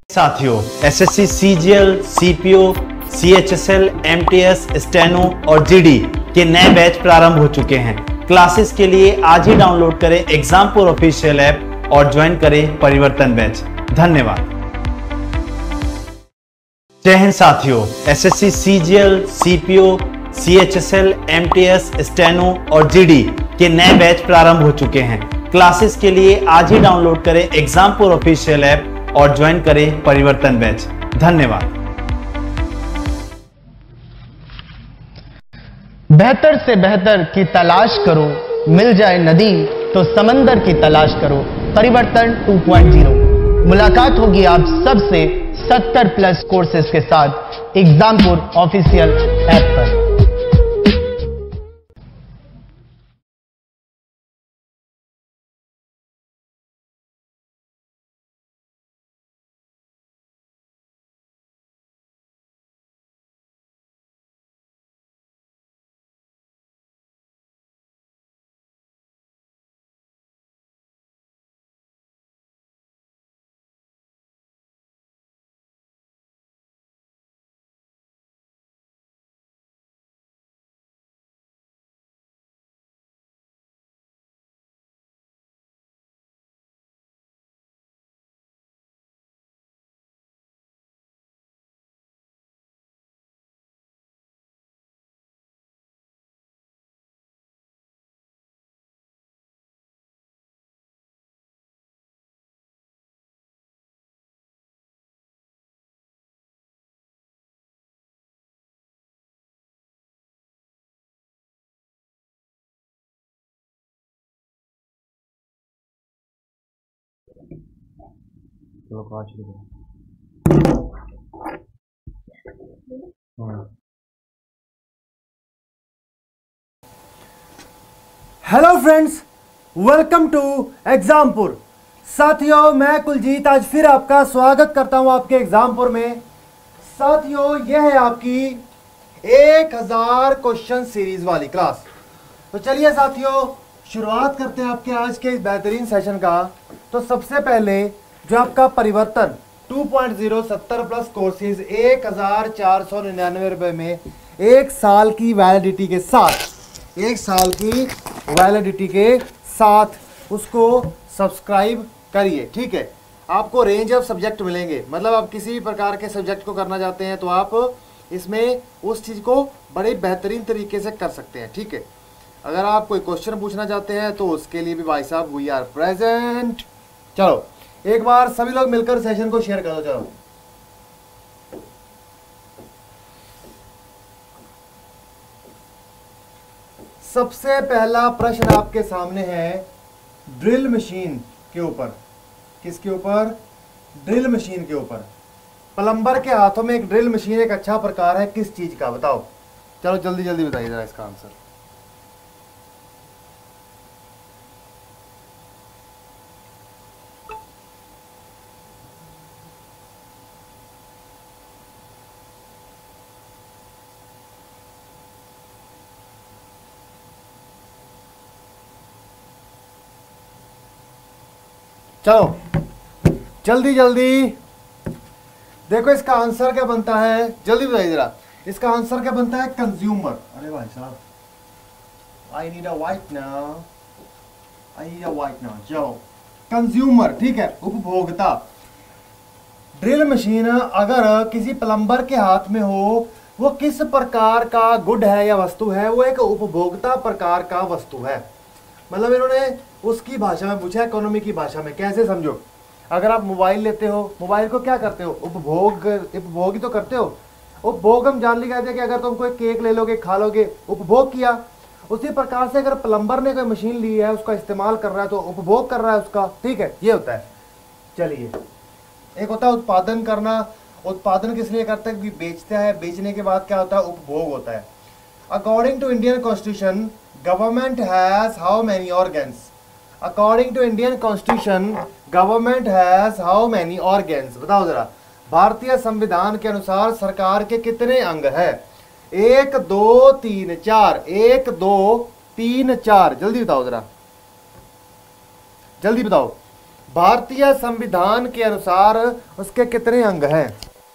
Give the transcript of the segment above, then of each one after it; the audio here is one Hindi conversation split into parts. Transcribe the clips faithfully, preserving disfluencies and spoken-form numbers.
साथियों, SSC CGL, CPO, CHSL, MTS, steno और जीडी के नए बैच प्रारंभ हो चुके हैं। क्लासेस के लिए आज ही डाउनलोड करें एग्जामपुर ऑफिशियल ऐप और ज्वाइन करें परिवर्तन बैच। धन्यवाद। जय हिंद साथियों, SSC CGL, CPO, CHSL, MTS, steno और जीडी के नए बैच प्रारंभ हो चुके हैं। क्लासेस के लिए आज ही डाउनलोड करें एग्जामपुर ऑफिशियल ऐप और ज्वाइन करें परिवर्तन बैच। धन्यवाद। बेहतर से बेहतर की तलाश करो, मिल जाए नदी तो समंदर की तलाश करो। परिवर्तन टू पॉइंट ज़ीरो मुलाकात होगी आप सबसे सत्तर प्लस कोर्सेज के साथ एग्जामपुर ऑफिशियल ऐप पर। Hello friends, welcome to Exampur. साथियों, मैं कुलजीत आज फिर आपका स्वागत करता हूं आपके एग्जामपुर में। साथियों, यह है आपकी एक हजार क्वेश्चन सीरीज वाली क्लास। तो चलिए साथियों, शुरुआत करते हैं आपके आज के इस बेहतरीन सेशन का। तो सबसे पहले जो आपका परिवर्तन टू पॉइंट ज़ीरो सत्तर प्लस कोर्सेज एक हजार चार सौ निन्यानवे रुपए में एक साल की वैलिडिटी के साथ एक साल की वैलिडिटी के साथ उसको सब्सक्राइब करिए। ठीक है, आपको रेंज ऑफ सब्जेक्ट मिलेंगे। मतलब आप किसी भी प्रकार के सब्जेक्ट को करना चाहते हैं तो आप इसमें उस चीज़ को बड़े बेहतरीन तरीके से कर सकते हैं। ठीक है, अगर आप कोई क्वेश्चन पूछना चाहते हैं तो उसके लिए भी भाई साहब वी आर प्रेजेंट। चलो एक बार सभी लोग मिलकर सेशन को शेयर करो। चलो सबसे पहला प्रश्न आपके सामने है ड्रिल मशीन के ऊपर। किसके ऊपर? ड्रिल मशीन के ऊपर। प्लम्बर के हाथों में एक ड्रिल मशीन एक अच्छा प्रकार है किस चीज का? बताओ। चलो जल्दी जल्दी बताइए जरा इसका आंसर। चलो जल्दी जल्दी देखो इसका आंसर क्या बनता है, जल्दी बताइए जरा। इसका आंसर क्या बनता है? कंज्यूमर। अरे भाई साहब, I need a white now, I need a white now. चलो कंज्यूमर, ठीक है, उपभोक्ता। ड्रिल मशीन अगर किसी प्लम्बर के हाथ में हो, वो किस प्रकार का गुड है या वस्तु है? वो एक उपभोक्ता प्रकार का वस्तु है। मतलब इन्होंने उसकी भाषा में पूछा, इकोनॉमी की भाषा में। कैसे समझो? अगर आप मोबाइल लेते हो, मोबाइल को क्या करते हो? उपभोग उपभोग ही तो करते हो। उपभोग हम जान ली कहते हैं कि अगर तुम कोई केक ले लोगे, खा लोगे, उपभोग किया। उसी प्रकार से अगर प्लम्बर ने कोई मशीन ली है, उसका इस्तेमाल कर रहा है तो उपभोग कर रहा है उसका। ठीक है, ये होता है। चलिए, एक होता है उत्पादन करना। उत्पादन किस लिए करते हैं? क्योंकि बेचता है। बेचने के बाद क्या होता है? उपभोग होता है। According to Indian constitution, government has how many organs? According to Indian constitution, government has how many organs? बताओ जरा। भारतीय संविधान के अनुसार सरकार के कितने अंग है? एक, दो, तीन, चार। एक, दो, तीन, चार। जल्दी बताओ जरा, जल्दी बताओ। भारतीय संविधान के अनुसार उसके कितने अंग हैं?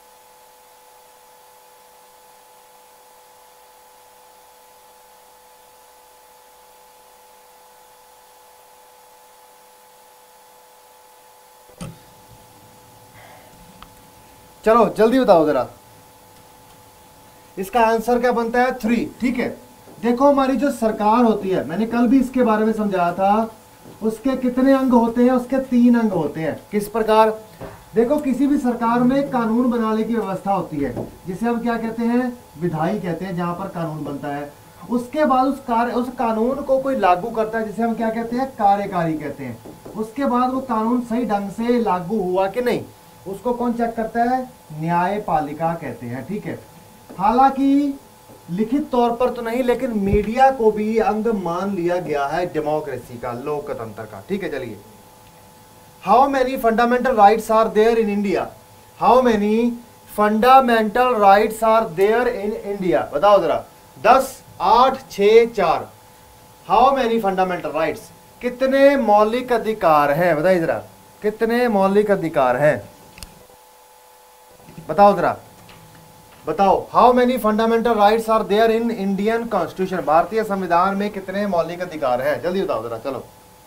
चलो जल्दी बताओ जरा, इसका आंसर क्या बनता है? थ्री। ठीक है, देखो हमारी जो सरकार होती है, मैंने कल भी इसके बारे में समझाया था, उसके कितने अंग होते हैं? उसके तीन अंग होते हैं। किस प्रकार? देखो किसी भी सरकार में कानून बनाने की व्यवस्था होती है, जिसे हम क्या कहते हैं? विधायी कहते हैं, जहां पर कानून बनता है। उसके बाद उस कार्य उस कानून को कोई लागू करता है, जिसे हम क्या कहते हैं? कार्यकारी कहते हैं। उसके बाद वो कानून सही ढंग से लागू हुआ कि नहीं, उसको कौन चेक करता है? न्यायपालिका कहते हैं। ठीक है, हालांकि लिखित तौर पर तो नहीं, लेकिन मीडिया को भी अंग मान लिया गया है डेमोक्रेसी का, लोकतंत्र का। ठीक है, चलिए, how many fundamental rights are there in India? How many fundamental rights are there in India? बताओ जरा। दस, आठ, छ, चार। How many fundamental rights? कितने मौलिक अधिकार हैं? बताइए जरा, कितने मौलिक अधिकार हैं? बताओ जरा, बताओ। How many fundamental rights are there in Indian constitution? भारतीय संविधान में कितने मौलिक अधिकार हैं? जल्दी बताओ जरा। चलो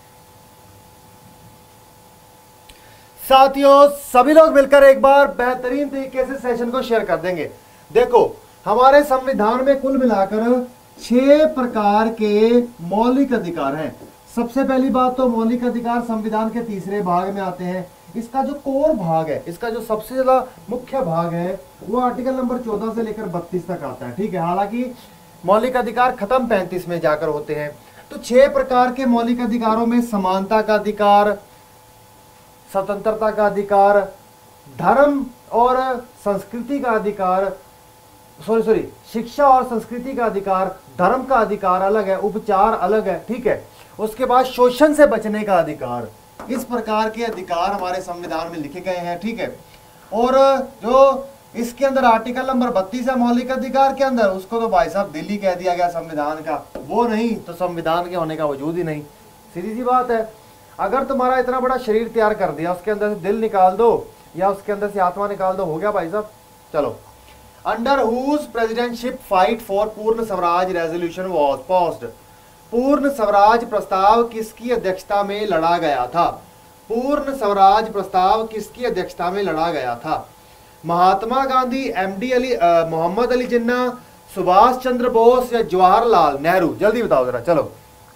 साथियों, सभी लोग मिलकर एक बार बेहतरीन तरीके से सेशन को शेयर कर देंगे। देखो हमारे संविधान में कुल मिलाकर छह प्रकार के मौलिक अधिकार हैं। सबसे पहली बात तो मौलिक अधिकार संविधान के तीसरे भाग में आते हैं। इसका जो कोर भाग है, इसका जो सबसे ज्यादा मुख्य भाग है, वो आर्टिकल नंबर चौदह से लेकर बत्तीस तक आता है। ठीक है, हालांकि मौलिक अधिकार खत्म पैंतीस में जाकर होते हैं। तो छह प्रकार के मौलिक अधिकारों में समानता का अधिकार, स्वतंत्रता का अधिकार, धर्म और संस्कृति का अधिकार, सॉरी सॉरी शिक्षा और संस्कृति का अधिकार, धर्म का अधिकार अलग है, उपचार अलग है। ठीक है, उसके बाद शोषण से बचने का अधिकार। इस प्रकार के अधिकार हमारे संविधान में लिखे गए हैं। ठीक है, और जो इसके अंदर आर्टिकल नंबर बत्तीस है मौलिक अधिकार के अंदर, उसको तो भाई साहब दिल्ली कह दिया गया संविधान का। वो नहीं तो संविधान के होने का वजूद ही नहीं। सीधी सी बात है, अगर तुम्हारा इतना बड़ा शरीर तैयार कर दिया, उसके अंदर से दिल निकाल दो या उसके अंदर से आत्मा निकाल दो, हो गया भाई साहब। चलो, under whose presidentship fight for Purna Swaraj resolution was passed? पूर्ण स्वराज प्रस्ताव किसकी अध्यक्षता में लड़ा गया था? पूर्ण स्वराज प्रस्ताव किसकी अध्यक्षता में लड़ा गया था? महात्मा गांधी, एमडी अली, मोहम्मद अली जिन्ना, सुभाष चंद्र बोस या जवाहरलाल नेहरू? जल्दी बताओ जरा। चलो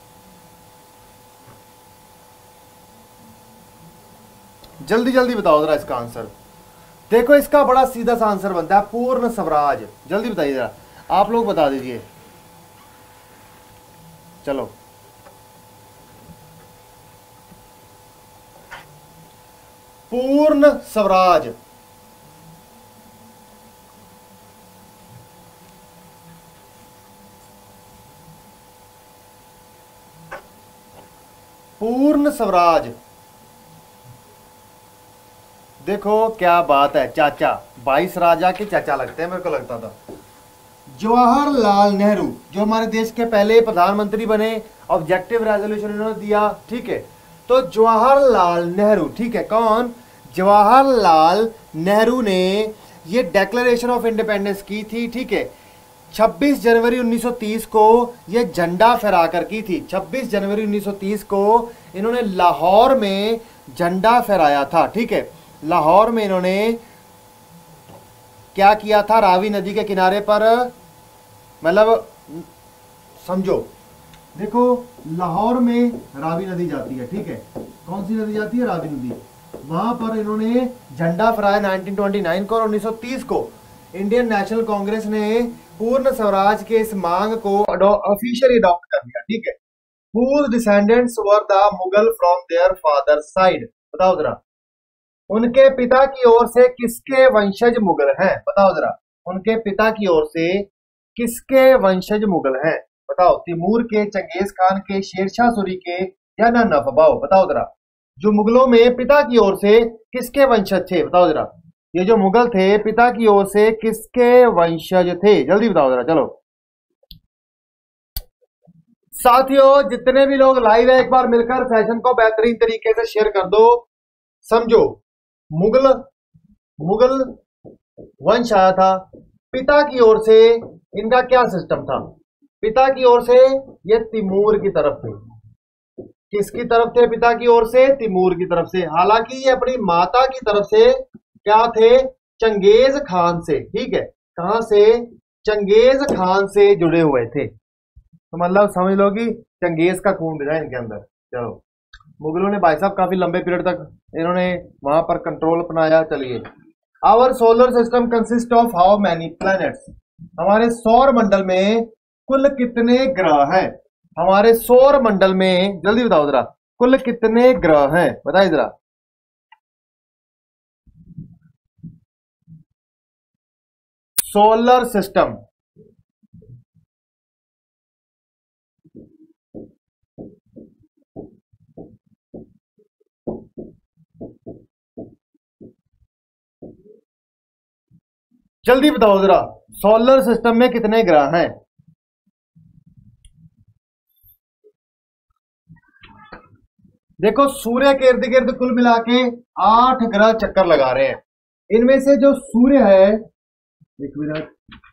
जल्दी जल्दी बताओ जरा इसका आंसर। देखो इसका बड़ा सीधा सा आंसर बनता है पूर्ण स्वराज। जल्दी बताइए जरा, आप लोग बता दीजिए। चलो, पूर्ण स्वराज, पूर्ण स्वराज। देखो क्या बात है, चाचा बाईस राजा के चाचा लगते हैं, मेरे को लगता था। जवाहरलाल नेहरू जो हमारे देश के पहले प्रधानमंत्री बने, ऑब्जेक्टिव रेजोल्यूशन इन्होंने दिया। ठीक है, तो जवाहरलाल नेहरू, ठीक है, कौन? जवाहरलाल नेहरू ने ये डिक्लेरेशन ऑफ इंडिपेंडेंस की थी। ठीक है, छब्बीस जनवरी उन्नीस सौ तीस को ये झंडा फहराकर की थी। छब्बीस जनवरी उन्नीस सौ तीस को इन्होंने लाहौर में झंडा फहराया था। ठीक है, लाहौर में इन्होंने क्या किया था? रावी नदी के किनारे पर, मतलब समझो, देखो लाहौर में रावी नदी जाती है। ठीक है, कौन सी नदी जाती है? रावी नदी। वहां पर इन्होंने झंडा फहराया नाइनटीन ट्वेंटी नाइन को, और उन्नीस सौ तीस को इंडियन नेशनल कांग्रेस ने पूर्ण स्वराज के इस मांग को ऑफिशियली अडॉप्ट कर दिया। ठीक है, whose descendants were the Mughal from their father side? बताओ जरा, उनके पिता की ओर से किसके वंशज मुगल हैं? बताओ जरा, उनके पिता की ओर से किसके वंशज मुगल हैं? बताओ, तिमूर के, चंगेज खान के, शेरशाह सूरी के या ना नफबाओ? बताओ जरा, जो मुगलों में पिता की ओर से किसके वंशज थे? बताओ जरा, ये जो मुगल थे पिता की ओर से किसके वंशज थे? जल्दी बताओ जरा। चलो साथियों, जितने भी लोग लाइव है, एक बार मिलकर सेशन को बेहतरीन तरीके से शेयर कर दो। समझो मुगल मुगल वंश आया था, पिता की ओर से इनका क्या सिस्टम था, पिता की ओर से ये तिमूर की तरफ थे। किसकी तरफ थे पिता की ओर से? तिमूर की तरफ से। हालांकि ये अपनी माता की तरफ से क्या थे? चंगेज खान से। ठीक है, कहां से? चंगेज खान से जुड़े हुए थे। तो मतलब समझ लो कि चंगेज का खून था इनके अंदर। चलो, मुगलों ने भाई साहब काफी लंबे पीरियड तक इन्होंने वहां पर कंट्रोल अपनाया। चलिए, our solar system consist of how many planets? हमारे सौर मंडल में कुल कितने ग्रह हैं? हमारे सौर मंडल में जल्दी बताओ जरा, कुल कितने ग्रह हैं? बताइए जरा। सोलर सिस्टम जल्दी बताओ जरा, सोलर सिस्टम में कितने ग्रह हैं? देखो, सूर्य के इर्द गिर्द कुल मिला के आठ ग्रह चक्कर लगा रहे हैं। इनमें से जो सूर्य है, एक मिनट,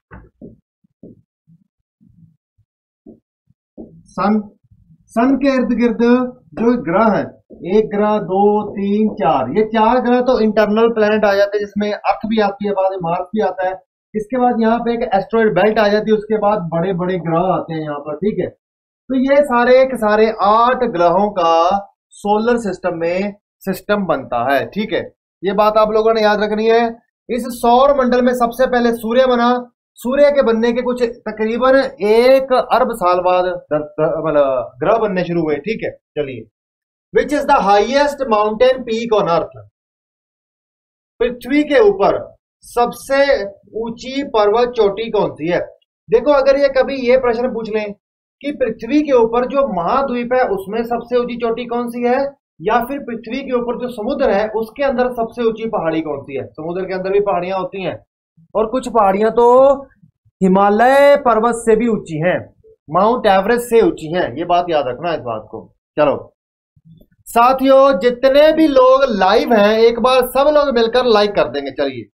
सन सन के इर्द गिर्द जो ग्रह हैं, एक ग्रह, दो, तीन, चार, ये चार ग्रह तो इंटरनल प्लैनेट आ जाते हैं, जिसमें अर्थ भी आती है, बाद में मार्स भी आता है। इसके बाद यहाँ पे एक एस्ट्रॉइड बेल्ट आ जाती है, उसके बाद बड़े बड़े ग्रह आते हैं यहाँ पर। ठीक है, तो ये सारे के सारे आठ ग्रहों का सोलर सिस्टम में सिस्टम बनता है। ठीक है, ये बात आप लोगों ने याद रखनी है। इस सौर मंडल में सबसे पहले सूर्य बना। सूर्य के बनने के कुछ तकरीबन एक अरब साल बाद मतलब ग्रह बनने शुरू हुए। ठीक है, चलिए, which is the highest mountain peak on earth? पृथ्वी के ऊपर सबसे ऊंची पर्वत चोटी कौन सी है? देखो, अगर ये कभी ये प्रश्न पूछ लें कि पृथ्वी के ऊपर जो महाद्वीप है उसमें सबसे ऊंची चोटी कौन सी है, या फिर पृथ्वी के ऊपर जो समुद्र है उसके अंदर सबसे ऊंची पहाड़ी कौन सी है? समुद्र के अंदर भी पहाड़ियां होती हैं, और कुछ पहाड़ियां तो हिमालय पर्वत से भी ऊंची हैं, माउंट एवरेस्ट से ऊंची हैं। ये बात याद रखना इस बात को। चलो साथियों, जितने भी लोग लाइव हैं एक बार सब लोग मिलकर लाइक कर देंगे। चलिए,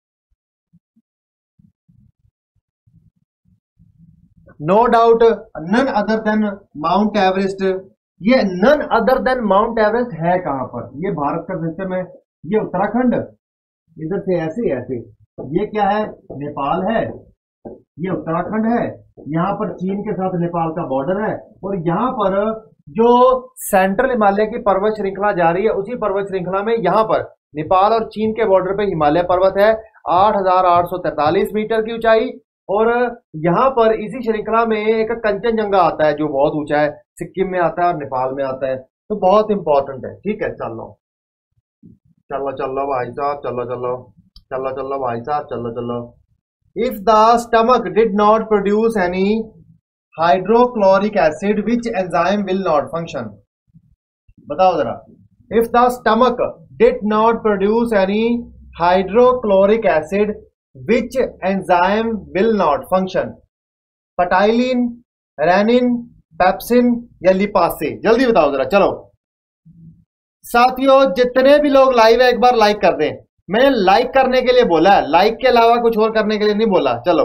no doubt, none other than Mount Everest. ये none other than Mount Everest है कहां पर? ये भारत का सिस्टम है, ये उत्तराखंड, इधर से ऐसे ऐसे, ये क्या है? नेपाल है, ये उत्तराखंड है, यहां पर चीन के साथ नेपाल का बॉर्डर है, और यहां पर जो सेंट्रल हिमालय की पर्वत श्रृंखला जा रही है, उसी पर्वत श्रृंखला में यहां पर नेपाल और चीन के बॉर्डर पे हिमालय पर्वत है, आठ हजार आठ सौ तैतालीस मीटर की ऊंचाई। और यहां पर इसी श्रृंखला में एक कंचनजंगा आता है जो बहुत ऊंचा है, सिक्किम में आता है और नेपाल में आता है, तो बहुत इंपॉर्टेंट है। ठीक है, चलो चलो चलो भाई साहब, चलो चलो चलो चलो भाई साहब, चलो चलो। If the stomach did not produce any hydrochloric acid which enzyme will not function? बताओ जरा, if the stomach did not produce any hydrochloric acid which enzyme will not function? Ptyalin, rennin, pepsin या लिपासे? जल्दी बताओ जरा। चलो साथियों, जितने भी लोग लाइव है एक बार लाइक कर दें। मैंने लाइक करने के लिए बोला है, लाइक के अलावा कुछ और करने के लिए नहीं बोला। चलो,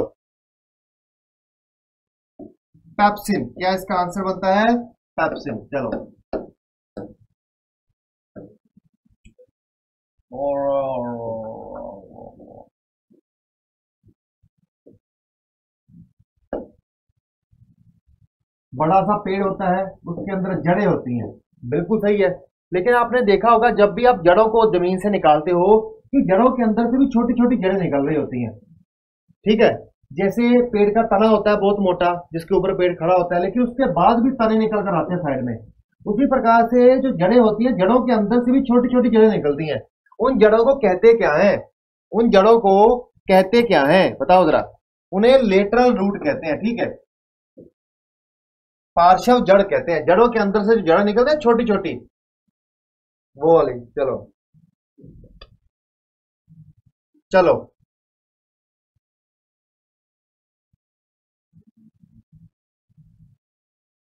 पेप्सिन, क्या इसका आंसर बनता है? पेप्सिन। चलो, बड़ा सा पेड़ होता है, उसके अंदर जड़ें होती हैं, बिल्कुल सही है। लेकिन आपने देखा होगा जब भी आप जड़ों को जमीन से निकालते हो कि जड़ों के अंदर से भी छोटी छोटी जड़ें निकल रही होती हैं। ठीक है, जैसे पेड़ का तना होता है बहुत मोटा, जिसके ऊपर पेड़ खड़ा होता है, लेकिन उसके बाद भी तने निकल कर आते हैं साइड में। उसी प्रकार से जो जड़ें होती हैं, जड़ों के अंदर से भी छोटी छोटी जड़ें निकलती हैं। उन जड़ों को कहते क्या है? उन जड़ों को कहते क्या है? बताओ जरा। उन्हें लेटरल रूट कहते हैं। ठीक है, पार्श्व जड़ कहते हैं। जड़ों के अंदर से जो जड़ निकलते हैं छोटी छोटी, वो वाली। चलो चलो,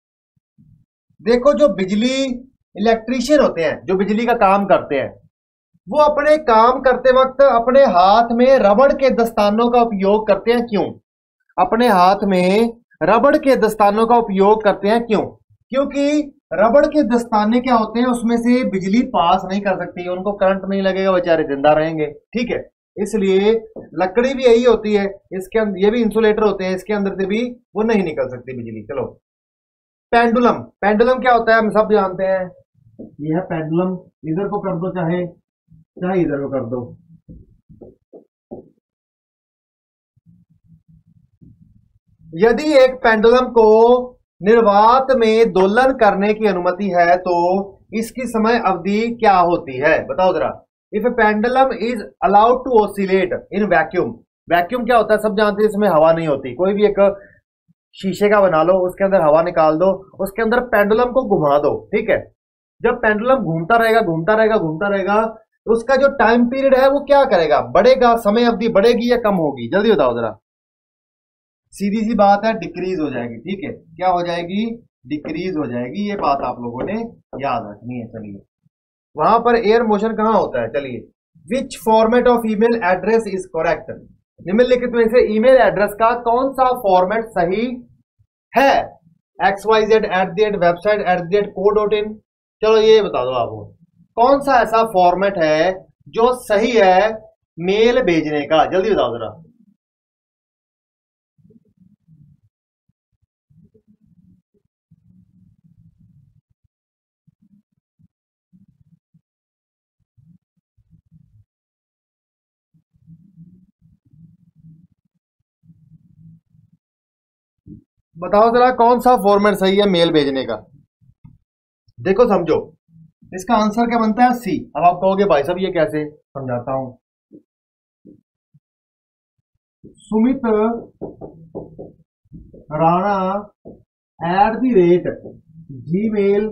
देखो, जो बिजली इलेक्ट्रीशियन होते हैं, जो बिजली का काम करते हैं, वो अपने काम करते वक्त अपने हाथ में रबड़ के दस्तानों का उपयोग करते हैं, क्यों? अपने हाथ में रबड़ के दस्तानों का उपयोग करते हैं, क्यों? क्योंकि रबड़ के दस्ताने क्या होते हैं, उसमें से बिजली पास नहीं कर सकती, उनको करंट नहीं लगेगा, बेचारे जिंदा रहेंगे, ठीक है। इसलिए लकड़ी भी यही होती है, इसके अंदर ये भी इंसुलेटर होते हैं, इसके अंदर से भी वो नहीं निकल सकती बिजली। चलो, पेंडुलम, पेंडुलम क्या होता है हम सब जानते हैं, ये है पेंडुलम। इधर को कर दो, चाहे चाहे इधर को कर दो। यदि एक पेंडुलम को निर्वात में दोलन करने की अनुमति है तो इसकी समय अवधि क्या होती है, बताओ जरा। If a pendulum is allowed to oscillate in vacuum, vacuum क्या होता है सब जानते हैं, इसमें हवा नहीं होती। कोई भी एक शीशे का बना लो, उसके अंदर हवा निकाल दो, उसके अंदर पेंडुलम को घुमा दो, ठीक है। जब पेंडुलम घूमता रहेगा घूमता रहेगा घूमता रहेगा, उसका जो टाइम पीरियड है वो क्या करेगा, बढ़ेगा, समय अवधि बढ़ेगी या कम होगी, जल्दी बताओ जरा। सीधी सी बात है, डिक्रीज हो जाएगी, ठीक है। क्या हो जाएगी, डिक्रीज हो जाएगी, ये बात आप लोगों ने याद रखनी है। चलिए, वहां पर एयर मोशन कहां होता है, चलिए। Which format of email address is correct, निम्नलिखित में से ईमेल एड्रेस का कौन सा फॉर्मेट सही है, X Y Z at the rate website at the rate co dot in. चलो ये बता दो आपको, कौन सा ऐसा फॉर्मेट है जो सही है मेल भेजने का, जल्दी बताओ जरा। बताओ जरा कौन सा फॉर्मेट सही है मेल भेजने का। देखो समझो, इसका आंसर क्या बनता है, सी। अब आप कहोगे भाई साहब ये कैसे, समझाता हूं। Sumit Rana at the rate Gmail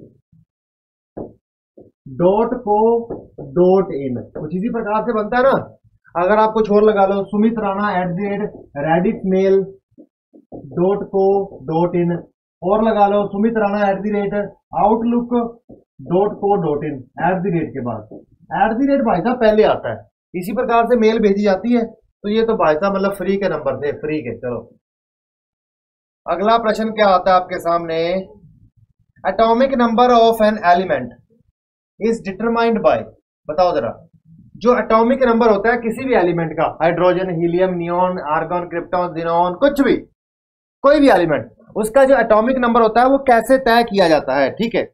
dot co dot in, कुछ इसी प्रकार से बनता है ना। अगर आप कुछ और लगा लो, Sumit Rana at the rate Reddit mail dot co dot in, और लगा लो Sumit Rana at the rate Outlook dot co dot in, at the rate के बाद एट द रेट भाई साहब पहले आता है। इसी प्रकार से मेल भेजी जाती है। तो ये तो भाई साहब मतलब फ्री के नंबर थे, फ्री के। चलो अगला प्रश्न क्या आता है आपके सामने, atomic number of an element is determined by, बताओ जरा। जो एटॉमिक नंबर होता है किसी भी एलिमेंट का, hydrogen, helium, neon, argon, krypton, xenon, कुछ भी, कोई भी एलिमेंट, उसका जो एटॉमिक नंबर होता है वो कैसे तय किया जाता है, ठीक है।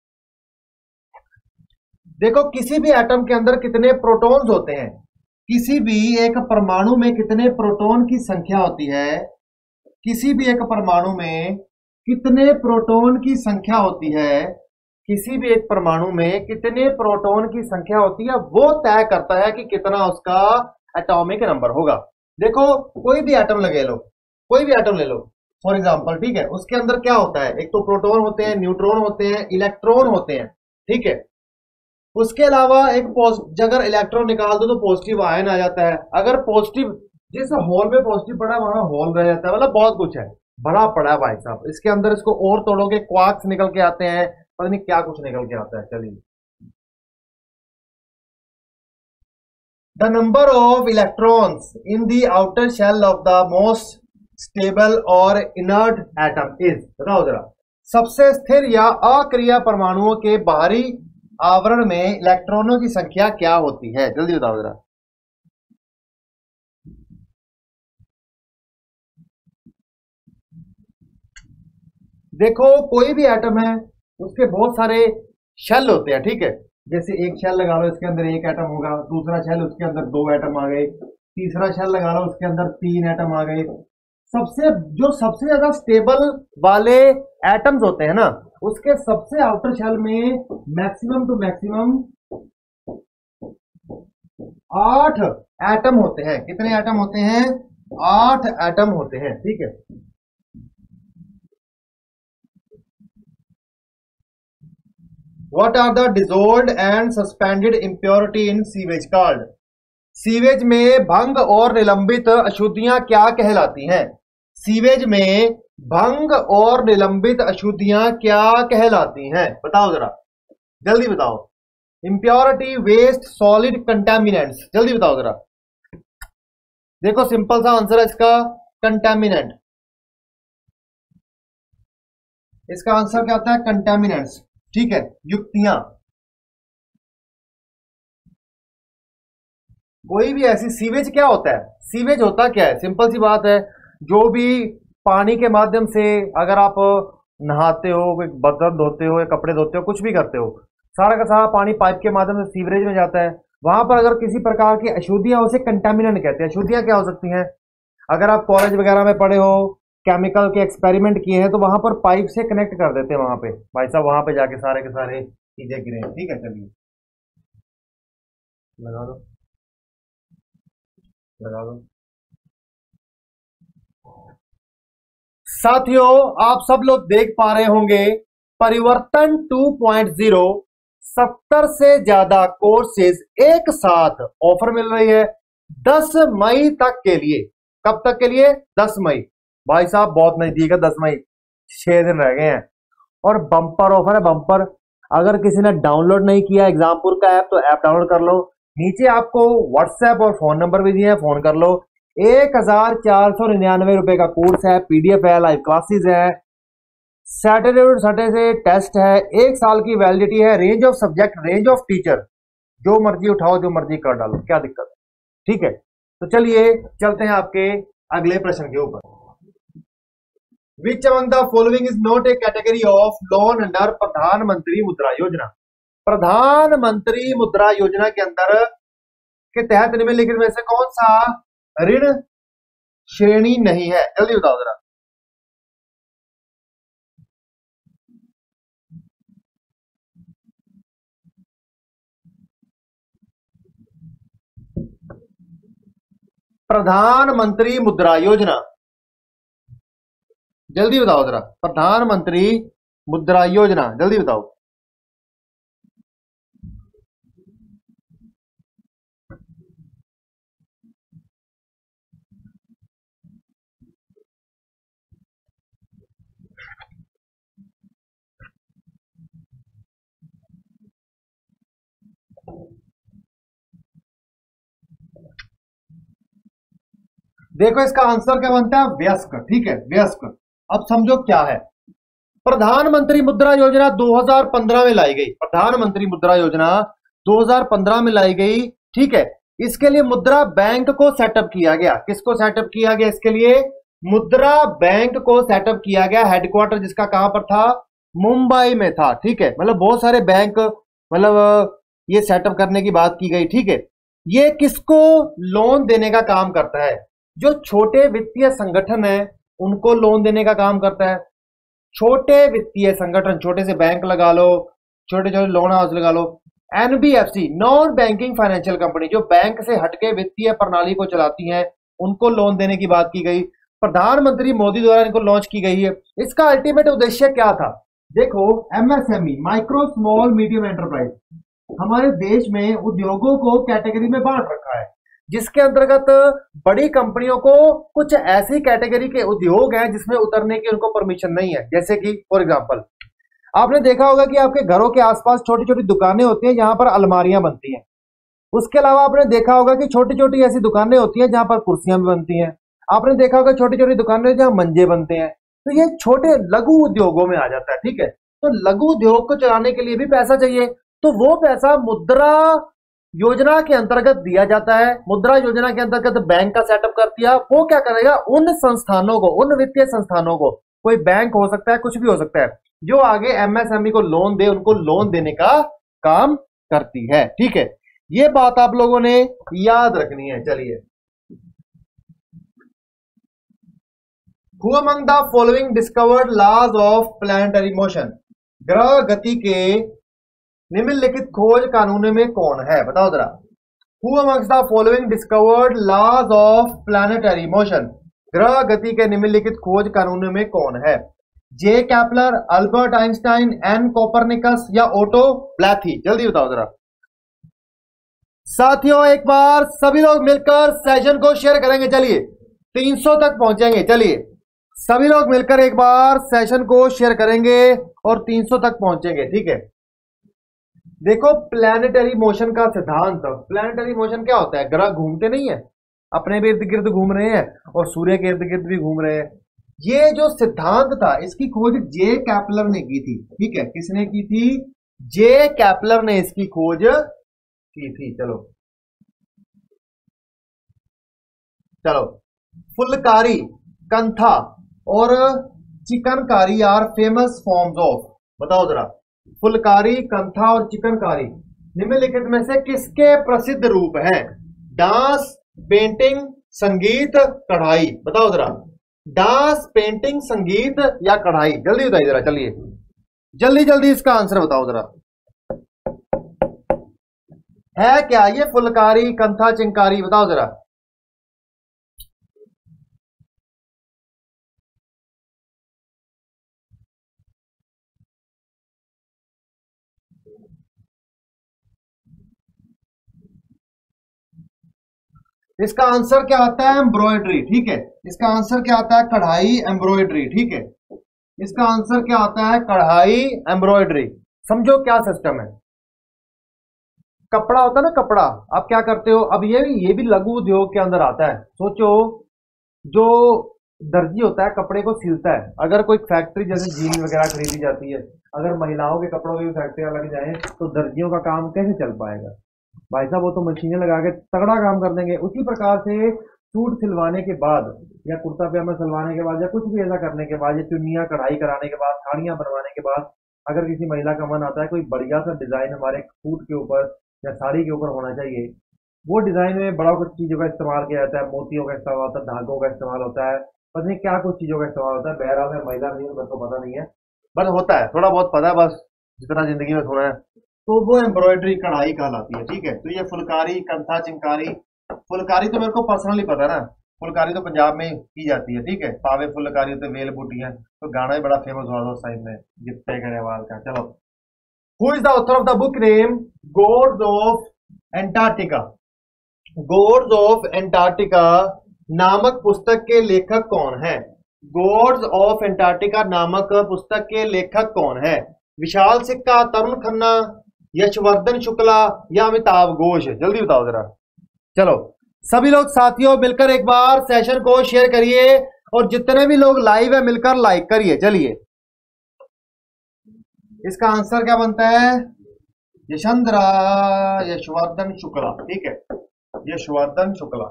देखो, किसी भी एटम के अंदर कितने प्रोटॉन्स होते हैं, किसी भी एक परमाणु में कितने प्रोटॉन की संख्या होती है, किसी भी एक परमाणु में कितने प्रोटॉन की संख्या होती है, किसी भी एक परमाणु में कितने प्रोटॉन की संख्या होती है, वो तय करता है कि कितना उसका एटॉमिक नंबर होगा। देखो, कोई भी एटम लगे लो, कोई भी एटम ले लो फॉर एग्जांपल, ठीक है। उसके अंदर क्या होता है, एक तो प्रोटॉन होते हैं, न्यूट्रॉन होते हैं, इलेक्ट्रॉन होते हैं, ठीक है। उसके अलावा एक अगर इलेक्ट्रॉन निकाल दो तो पॉजिटिव आयन आ जाता है। अगर पॉजिटिव, जिस होल में पॉजिटिव पड़ा वहां होल रह जाता है, मतलब बहुत कुछ है, बड़ा पड़ा है भाई साहब इसके अंदर। इसको और तोड़ोगे क्वार्क्स निकल के आते हैं, पता नहीं क्या कुछ निकल के आता है। चलिए, the number of electrons in the outer shell of the most stable और इनर्ट एटम इज, बताओ जरा। सबसे स्थिर या अक्रिय परमाणुओं के बाहरी आवरण में इलेक्ट्रॉनों की संख्या क्या होती है, जल्दी बताओ जरा। देखो, कोई भी एटम है उसके बहुत सारे शेल होते हैं, ठीक है। जैसे एक शेल लगा लो, इसके अंदर एक एटम होगा, दूसरा शेल उसके अंदर दो एटम आ गए, तीसरा शेल लगा लो उसके अंदर तीन एटम आ गए। सबसे जो सबसे ज्यादा स्टेबल वाले एटम्स होते हैं ना, उसके सबसे आउटर शेल में मैक्सिमम टू मैक्सिमम आठ एटम होते हैं। कितने एटम होते हैं, आठ एटम होते हैं, ठीक है। What are the dissolved and suspended impurity in sewage called? Sewage में भंग और निलंबित अशुद्धियां क्या कहलाती हैं? सीवेज में भंग और निलंबित अशुद्धियां क्या कहलाती हैं? बताओ जरा, जल्दी बताओ। इम्प्योरिटी, वेस्ट, सॉलिड, कंटेमिनेंट्स, जल्दी बताओ जरा। देखो सिंपल सा आंसर है इसका, कंटेमिनेंट। इसका आंसर क्या आता है? कंटेमिनेंट्स। ठीक है, युक्तियां। कोई भी ऐसी, सीवेज क्या होता है? सीवेज होता क्या है? सिंपल सी बात है, जो भी पानी के माध्यम से अगर आप नहाते हो, कोई बर्तन धोते हो या कपड़े धोते हो, कुछ भी करते हो, सारा का सारा पानी पाइप के माध्यम से सीवरेज में जाता है। वहां पर अगर किसी प्रकार की अशुद्धियां, उसे कंटामिनेंट कहते हैं। अशुद्धियां क्या हो सकती हैं? अगर आप कॉलेज वगैरह में पढ़े हो, केमिकल के एक्सपेरिमेंट किए हैं, तो वहां पर पाइप से कनेक्ट कर देते हैं। वहां पे भाई साहब, वहां पे जाके सारे के सारे चीजें गिरे हैं। ठीक है, चलिए लगा दो, लगा दो। साथियों, आप सब लोग देख पा रहे होंगे, परिवर्तन टू पॉइंट ज़ीरो सत्तर से ज्यादा कोर्सेज एक साथ ऑफर मिल रही है दस मई तक के लिए। कब तक के लिए? दस मई। भाई साहब बहुत नजदीक है, दस मई, छह दिन रह गए हैं। और बम्पर ऑफर है, बम्पर। अगर किसी ने डाउनलोड नहीं किया एग्जामपुर का ऐप, तो ऐप डाउनलोड कर लो। नीचे आपको व्हाट्सएप और फोन नंबर भी दिए हैं, फोन कर लो। एक हजार चार सौ निन्यानवे रुपए का कोर्स है, पीडीएफ है, लाइव क्लासेस है, सैटरडे और सैटरडे से टेस्ट है, एक साल की वैलिडिटी है, range of subject, range of teacher, जो मर्जी उठाओ, जो मर्जी कर डालो, क्या दिक्कत है? ठीक है, तो चलिए चलते हैं आपके अगले प्रश्न के ऊपर। Which among the following is not a category of loan under Pradhanmantri Mudra योजना? प्रधानमंत्री मुद्रा योजना के अंदर के तहत निम्नलिखित में से कौन सा ऋण श्रेणी नहीं है? जल्दी बताओ जरा। प्रधानमंत्री मुद्रा योजना, जल्दी बताओ जरा। प्रधानमंत्री मुद्रा योजना, जल्दी बताओ। देखो इसका आंसर क्या बनता है? वयस्क। ठीक है, वयस्क। अब समझो क्या है। प्रधानमंत्री मुद्रा योजना दो हज़ार पंद्रह में लाई गई। प्रधानमंत्री मुद्रा योजना दो हज़ार पंद्रह में लाई गई। ठीक है, इसके लिए मुद्रा बैंक को सेटअप किया गया। किसको सेटअप किया गया? इसके लिए मुद्रा बैंक को सेटअप किया गया। हेडक्वार्टर जिसका कहां पर था? मुंबई में था। ठीक है, मतलब बहुत सारे बैंक, मतलब ये सेटअप करने की बात की गई। ठीक है, ये किसको लोन देने का काम करता है? जो छोटे वित्तीय संगठन है उनको लोन देने का काम करता है। छोटे वित्तीय संगठन, छोटे से बैंक लगा लो, छोटे छोटे लोन हाउस लगा लो। NBFC, non banking financial company, जो बैंक से हटके वित्तीय प्रणाली को चलाती हैं, उनको लोन देने की बात की गई। प्रधानमंत्री मोदी द्वारा इनको लॉन्च की गई है। इसका अल्टीमेट उद्देश्य क्या था? देखो, MSME, micro small medium enterprise, हमारे देश में उद्योगों को कैटेगरी में बांट रखा है, जिसके अंतर्गत बड़ी कंपनियों को कुछ ऐसी कैटेगरी के उद्योग हैं जिसमें उतरने की उनको परमिशन नहीं है। जैसे कि फॉर एग्जांपल, आपने देखा होगा कि आपके घरों के आसपास छोटी छोटी दुकानें होती हैं जहां पर अलमारियां बनती हैं। उसके अलावा आपने देखा होगा कि छोटी छोटी ऐसी दुकानें होती हैं जहां पर कुर्सियां भी बनती हैं। आपने देखा होगा छोटी छोटी दुकानें जहां मंजे बनते हैं। तो ये छोटे लघु उद्योगों में आ जाता है। ठीक है, तो लघु उद्योग को चलाने के लिए भी पैसा चाहिए, तो वो पैसा मुद्रा योजना के अंतर्गत दिया जाता है। मुद्रा योजना के अंतर्गत बैंक का सेटअप कर दिया। वो क्या करेगा? उन संस्थानों को, उन वित्तीय संस्थानों को, कोई बैंक हो सकता है, कुछ भी हो सकता है, जो आगे एमएसएमई को लोन दे, उनको लोन देने का काम करती है। ठीक है, ये बात आप लोगों ने याद रखनी है। चलिए, who among the following discovered laws of planetary motion? ग्रह गति के निम्नलिखित खोज कानूनों में कौन है? बताओ जरा। Who amongst the following discovered laws of planetary motion? ग्रह गति के निम्नलिखित खोज कानूनों में कौन है? J Kepler, Albert Einstein, N Copernicus या ओटो ब्लैथी? जल्दी बताओ जरा। साथियों, एक बार सभी लोग मिलकर सेशन को शेयर करेंगे। चलिए, तीन सौ तक पहुंचेंगे। चलिए, सभी लोग मिलकर एक बार सेशन को शेयर करेंगे और तीन सौ तक पहुंचेंगे। ठीक है, देखो प्लैनेटरी मोशन का सिद्धांत, प्लैनेटरी मोशन क्या होता है, ग्रह घूमते नहीं है, अपने भी इर्द गिर्द घूम रहे हैं और सूर्य के इर्द गिर्द भी घूम रहे हैं। ये जो सिद्धांत था इसकी खोज जे कैपलर ने की थी, ठीक है, किसने की थी, जे कैपलर ने इसकी खोज की थी। चलो चलो फुलकारी, कंथा और chikankari are famous forms of, बताओ जरा, फुलकारी, कंथा और चिकनकारी निम्नलिखित में से किसके प्रसिद्ध रूप हैं, डांस, पेंटिंग, संगीत, कढ़ाई, बताओ जरा, डांस, पेंटिंग, संगीत या कढ़ाई, जल्दी बताइए जरा, चलिए जल्दी जल्दी इसका आंसर बताओ जरा, है क्या ये फुलकारी, कंथा, चिंकारी, बताओ जरा। इसका आंसर क्या आता है, एम्ब्रॉयडरी, ठीक है, इसका आंसर क्या आता है, कढ़ाई, एम्ब्रॉयडरी, ठीक है, इसका आंसर क्या आता है, कढ़ाई, एम्ब्रॉयडरी। समझो क्या सिस्टम है, कपड़ा होता है ना, कपड़ा आप क्या करते हो, अब ये ये भी लघु उद्योग के अंदर आता है। सोचो जो दर्जी होता है कपड़े को सिलता है, अगर कोई फैक्ट्री जैसे जीन वगैरह खरीदी जाती है, अगर महिलाओं के कपड़ों की फैक्ट्रियां लग जाए तो दर्जियों का काम कैसे चल पाएगा भाई साहब, वो तो मशीनें लगा के तगड़ा काम कर देंगे। उसी प्रकार से सूट सिलवाने के बाद या कुर्ता पजामा सिलवाने के बाद या कुछ भी ऐसा करने के बाद, या चुन्नियां कढ़ाई कराने के बाद, साड़ियां बनवाने के बाद, अगर किसी महिला का मन आता है कोई बढ़िया सा डिजाइन हमारे सूट के ऊपर या साड़ी के ऊपर होना चाहिए, वो डिजाइन में बड़ा कुछ चीजों का इस्तेमाल किया जाता है, मोतियों का इस्तेमाल होता है, धागों का इस्तेमाल होता है, पता नहीं क्या कुछ चीजों का इस्तेमाल होता है। बहरहाल में महिला नहीं, मेरे को पता नहीं है, बस होता है, थोड़ा बहुत पता है, बस जितना जिंदगी में सुना है, तो वो एम्ब्रॉयडरी, कढ़ाई कहलाती है, ठीक है। तो ये फुलकारी, कंथा, चिंकारी, फुलकारी तो मेरे को पर्सनली पता है ना, फुलकारी तो पंजाब में की जाती है, ठीक है, पावे फुलकारी होते वेल बूटियां, तो गाना भी बड़ा फेमस हुआ था उस टाइम में जितने गरेवाल का। चलो, who is the author of the book name Gods of Antarctica, Gods of Antarctica नामक पुस्तक के लेखक कौन है, गॉड्स ऑफ एंटार्क्टिका नामक पुस्तक के लेखक कौन है, विशाल सिक्का, तरुण खन्ना, यशवर्धन शुक्ला या अमिताभ घोष, जल्दी बताओ जरा। चलो सभी लोग साथियों मिलकर एक बार सेशन को शेयर करिए और जितने भी लोग लाइव है मिलकर लाइक करिए। चलिए इसका आंसर क्या बनता है, यशंद्रा, यशवर्धन शुक्ला, ठीक है, Yashvardhan Shukla.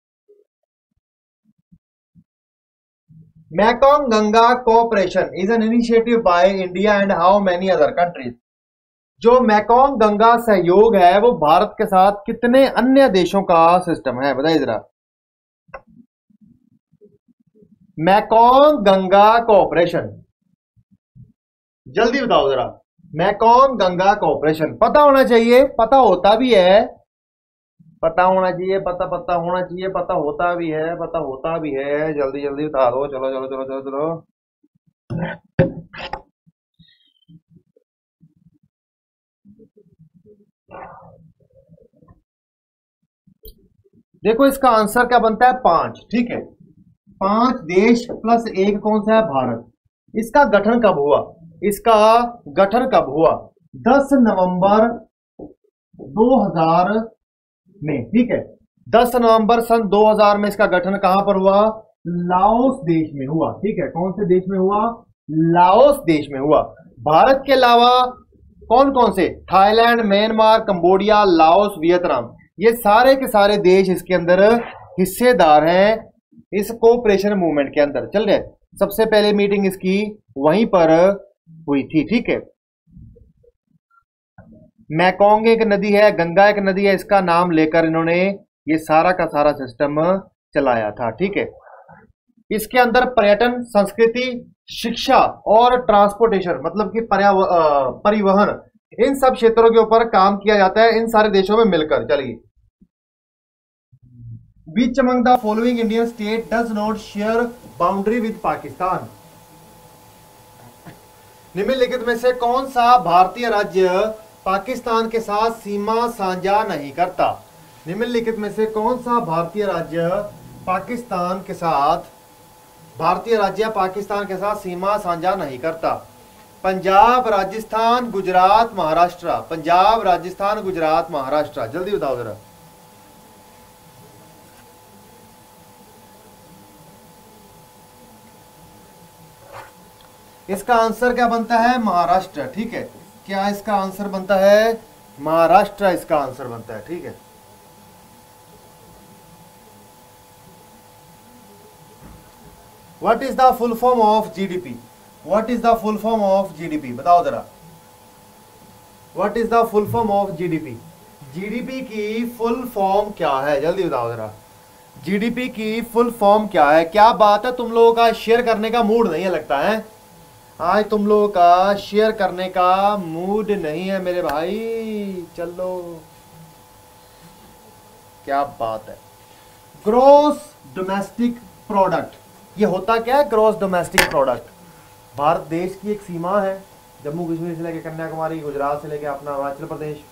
Mekong Ganga cooperation is an initiative by India and how many other countries, जो मैकोंग गंगा सहयोग है वो भारत के साथ कितने अन्य देशों का सिस्टम है, बताइए जरा। मैकोंग गंगा कोऑपरेशन, जल्दी बताओ जरा, मैकोंग गंगा कोऑपरेशन, पता होना चाहिए, पता होता भी है, पता होना चाहिए, पता पता होना चाहिए, पता होता भी है, पता होता भी है, जल्दी जल्दी बता दो, चलो चलो चलो चलो चलो। देखो इसका आंसर क्या बनता है, पांच, ठीक है, पांच देश प्लस एक कौन सा है, भारत। इसका गठन कब हुआ, इसका गठन कब हुआ, दस नवंबर दो हज़ार में, ठीक है, दस नवंबर सन दो हज़ार में इसका गठन कहां पर हुआ, लाओस देश में हुआ, ठीक है, कौन से देश में हुआ, लाओस देश में हुआ। भारत के अलावा कौन कौन से, Thailand, Myanmar, Cambodia, Laos, Vietnam, ये सारे के सारे देश इसके अंदर हिस्सेदार हैं इस कोऑपरेशन मूवमेंट के अंदर। चल रहे, सबसे पहले मीटिंग इसकी वहीं पर हुई थी, ठीक है। मैकोंग एक नदी है, गंगा एक नदी है, इसका नाम लेकर इन्होंने ये सारा का सारा सिस्टम चलाया था, ठीक है। इसके अंदर पर्यटन, संस्कृति, शिक्षा और ट्रांसपोर्टेशन मतलब कि परिवहन, इन सब क्षेत्रों के ऊपर काम किया जाता है इन सारे देशों में मिलकर। चलिए, which among the following Indian state does not share boundary with Pakistan, निम्नलिखित में से कौन सा भारतीय राज्य पाकिस्तान के साथ सीमा साझा नहीं करता, निम्नलिखित में से कौन सा भारतीय राज्य पाकिस्तान के साथ भारतीय राज्य पाकिस्तान के साथ सीमा साझा नहीं करता। पंजाब, राजस्थान, गुजरात, महाराष्ट्र। पंजाब, राजस्थान, गुजरात, महाराष्ट्र। जल्दी बताओ जरा। इसका आंसर क्या बनता है? महाराष्ट्र। ठीक है, क्या इसका आंसर बनता है? महाराष्ट्र इसका आंसर बनता है। ठीक है, what is the full form of GDP? What is the full form of GDP? बताओ जरा, what is the full form of GDP? GDP की फुल फॉर्म क्या है? जल्दी बताओ जरा, जीडीपी की फुल फॉर्म क्या है? क्या बात है, तुम लोगों का शेयर करने का मूड नहीं है लगता है आज, तुम लोगों का शेयर करने का मूड नहीं है मेरे भाई। चलो, क्या बात है। ग्रॉस डोमेस्टिक प्रोडक्ट, ये होता क्या है? ग्रॉस डोमेस्टिक प्रोडक्ट भारत देश की एक सीमा है, जम्मू कश्मीर से लेकर कन्याकुमारी, गुजरात से लेकर अपना अरुणाचल प्रदेश।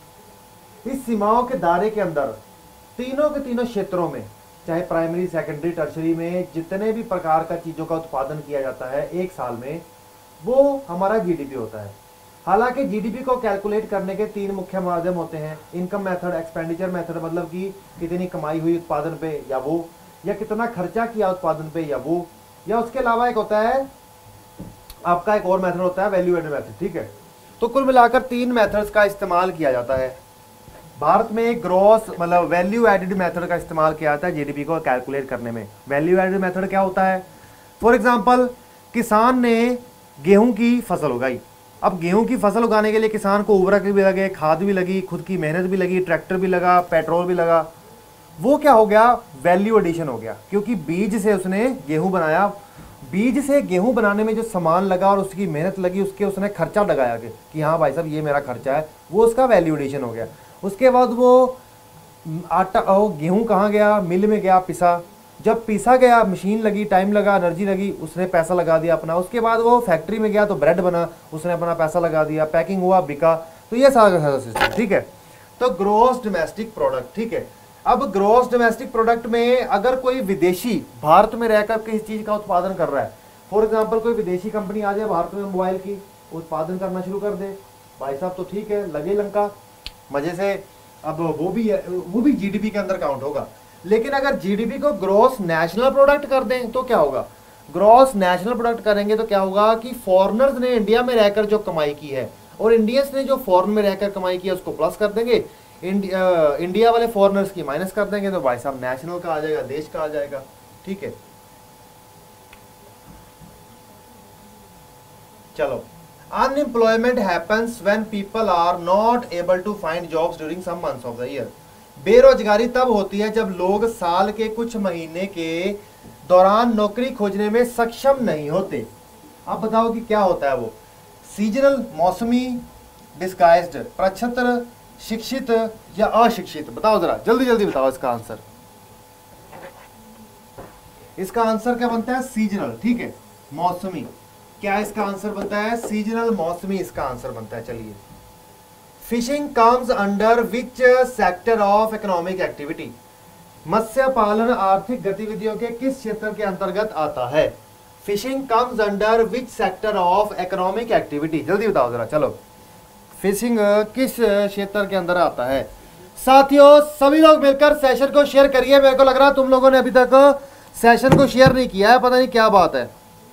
इस सीमाओं के दायरे के अंदर तीनों के तीनों क्षेत्रों में, चाहे प्राइमरी, सेकेंडरी, टर्शरी में जितने भी प्रकार का चीजों का उत्पादन किया जाता है एक साल में, वो हमारा जीडीपी होता है। हालांकि जीडीपी को कैलकुलेट करने के तीन मुख्य माध्यम होते हैं। इनकम मेथड, एक्सपेंडिचर मेथड, मतलब कि कितनी कमाई हुई उत्पादन पे या वो, या कितना खर्चा किया उत्पादन पे या वो, या उसके अलावा एक होता है आपका एक और मेथड होता है वैल्यू एडेड मेथड। ठीक है, तो कुल मिलाकर तीन मेथड्स का इस्तेमाल किया जाता है। भारत में एक ग्रॉस मतलब वैल्यू एडेड मेथड का इस्तेमाल किया जाता है जीडीपी को कैलकुलेट करने में। वैल्यू एडेड मेथड क्या होता है? फॉर एग्जांपल, किसान ने गेहूं की फसल उगाई। अब गेहूं की फसल उगाने के लिए किसान को उर्वरक भी लगे, खाद भी लगी, खुद की मेहनत भी लगी, ट्रैक्टर भी लगा, पेट्रोल भी लगा। वो क्या हो गया? वैल्यू एडिशन हो गया, क्योंकि बीज से उसने गेहूं बनाया। बीज से गेहूं बनाने में जो सामान लगा और उसकी मेहनत लगी, उसके उसने खर्चा लगाया कि हाँ भाई साहब ये मेरा खर्चा है, वो उसका वैल्यू एडिशन हो गया। उसके बाद वो आटा ओ, गेहूं कहाँ गया? मिल में गया, पिसा। जब पीसा गया, मशीन लगी, टाइम लगा, एनर्जी लगी, उसने पैसा लगा दिया अपना। उसके बाद वो फैक्ट्री में गया तो ब्रेड बना, उसने अपना पैसा लगा दिया, पैकिंग हुआ, बिका। तो ये सारा सारा सिस्टम। ठीक है, तो ग्रॉस डोमेस्टिक प्रोडक्ट। ठीक है, अब ग्रॉस डोमेस्टिक प्रोडक्ट में अगर कोई विदेशी भारत में रहकर किसी चीज का उत्पादन कर रहा है, फॉर एग्जाम्पल कोई विदेशी कंपनी आ जाए भारत में मोबाइल की उत्पादन करना शुरू कर दे, भाई साहब तो ठीक है, लगे लंका मजे से। अब वो भी है, वो भी जीडीपी के अंदर काउंट होगा। लेकिन अगर जीडीपी को ग्रॉस नेशनल प्रोडक्ट कर दें तो क्या होगा? ग्रॉस नेशनल प्रोडक्ट करेंगे तो क्या होगा कि फॉरेनर्स ने इंडिया में रहकर जो कमाई की है और इंडियंस ने जो फॉरेन में रहकर कमाई की है उसको प्लस कर देंगे, इंडिया, इंडिया वाले फॉरेनर्स की माइनस कर देंगे, तो भाई साहब नेशनल का आ जाएगा, देश का आ जाएगा। ठीक है, चलो। Unemployment happens when people are not able to find jobs during some months of the year. बेरोजगारी तब होती है जब लोग साल के कुछ महीने के दौरान नौकरी खोजने में सक्षम नहीं होते। अब बताओ कि क्या होता है वो? सीजनल, मौसमी, डिस्गाइज्ड, प्रक्षत्र, शिक्षित या अशिक्षित? बताओ जरा, जल्दी जल्दी बताओ इसका आंसर। इसका आंसर क्या बनता है? सीजनल। ठीक है, मौसमी। क्या इसका आंसर बनता है? सीजनल, मौसमी इसका आंसर बनता है। चलिए, fishing comes under which sector of economic activity? मत्स्य पालन आर्थिक गतिविधियों के किस क्षेत्र के अंतर्गत आता है? Fishing comes under which sector of economic activity? जल्दी बताओ जरा। चलो, फिशिंग किस क्षेत्र के अंदर आता है? साथियों, सभी लोग मिलकर सेशन को शेयर करिए। मेरे को लग रहा है तुम लोगों ने अभी तक सेशन को शेयर नहीं किया है, पता नहीं क्या बात है।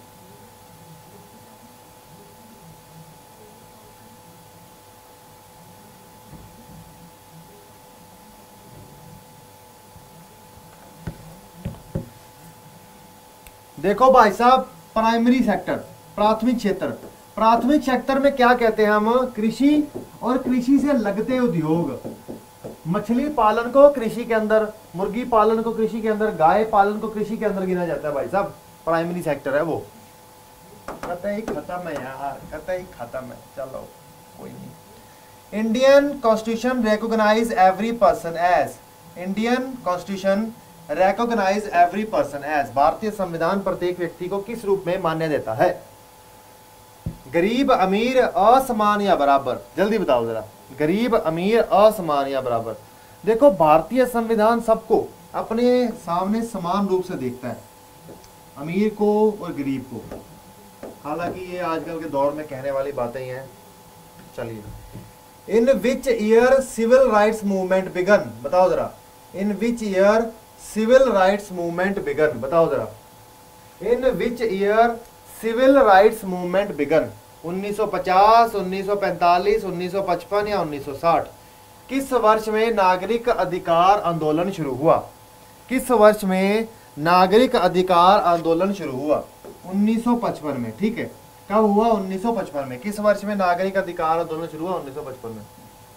देखो भाई साहब, प्राइमरी सेक्टर, प्राथमिक क्षेत्र। प्राथमिक सेक्टर में क्या कहते हैं हम? कृषि और कृषि से लगते उद्योग। मछली पालन को कृषि के अंदर, मुर्गी पालन को कृषि के अंदर, गाय पालन को कृषि के अंदर गिना जाता है भाई साहब। प्राइमरी सेक्टर है वो। कतई खत्म है यार, कतई खत्म है। चलो कोई नहीं। Indian constitution recognise every person as, Indian constitution recognise every person as, भारतीय संविधान प्रत्येक व्यक्ति को किस रूप में मान्य देता है? गरीब, अमीर, असमान या बराबर? जल्दी बताओ जरा। गरीब, अमीर, असमान या बराबर? देखो, भारतीय संविधान सबको अपने सामने समान रूप से देखता है, अमीर को और गरीब को। हालांकि ये आजकल के दौर में कहने वाली बातें ही हैं। चलिए, in which year civil rights movement began, बताओ जरा। In which year civil rights movement began, बताओ जरा। In which year civil rights movement began, उन्नीस सौ पचास, उन्नीस सौ पैंतालीस, उन्नीस सौ पचपन या उन्नीस सौ साठ। किस वर्ष में नागरिक अधिकार आंदोलन शुरू हुआ? किस वर्ष में नागरिक अधिकार आंदोलन शुरू हुआ? उन्नीस सौ पचपन में, ठीक है। कब हुआ? उन्नीस सौ पचपन में। किस वर्ष में नागरिक अधिकार आंदोलन शुरू हुआ? उन्नीस सौ पचपन में।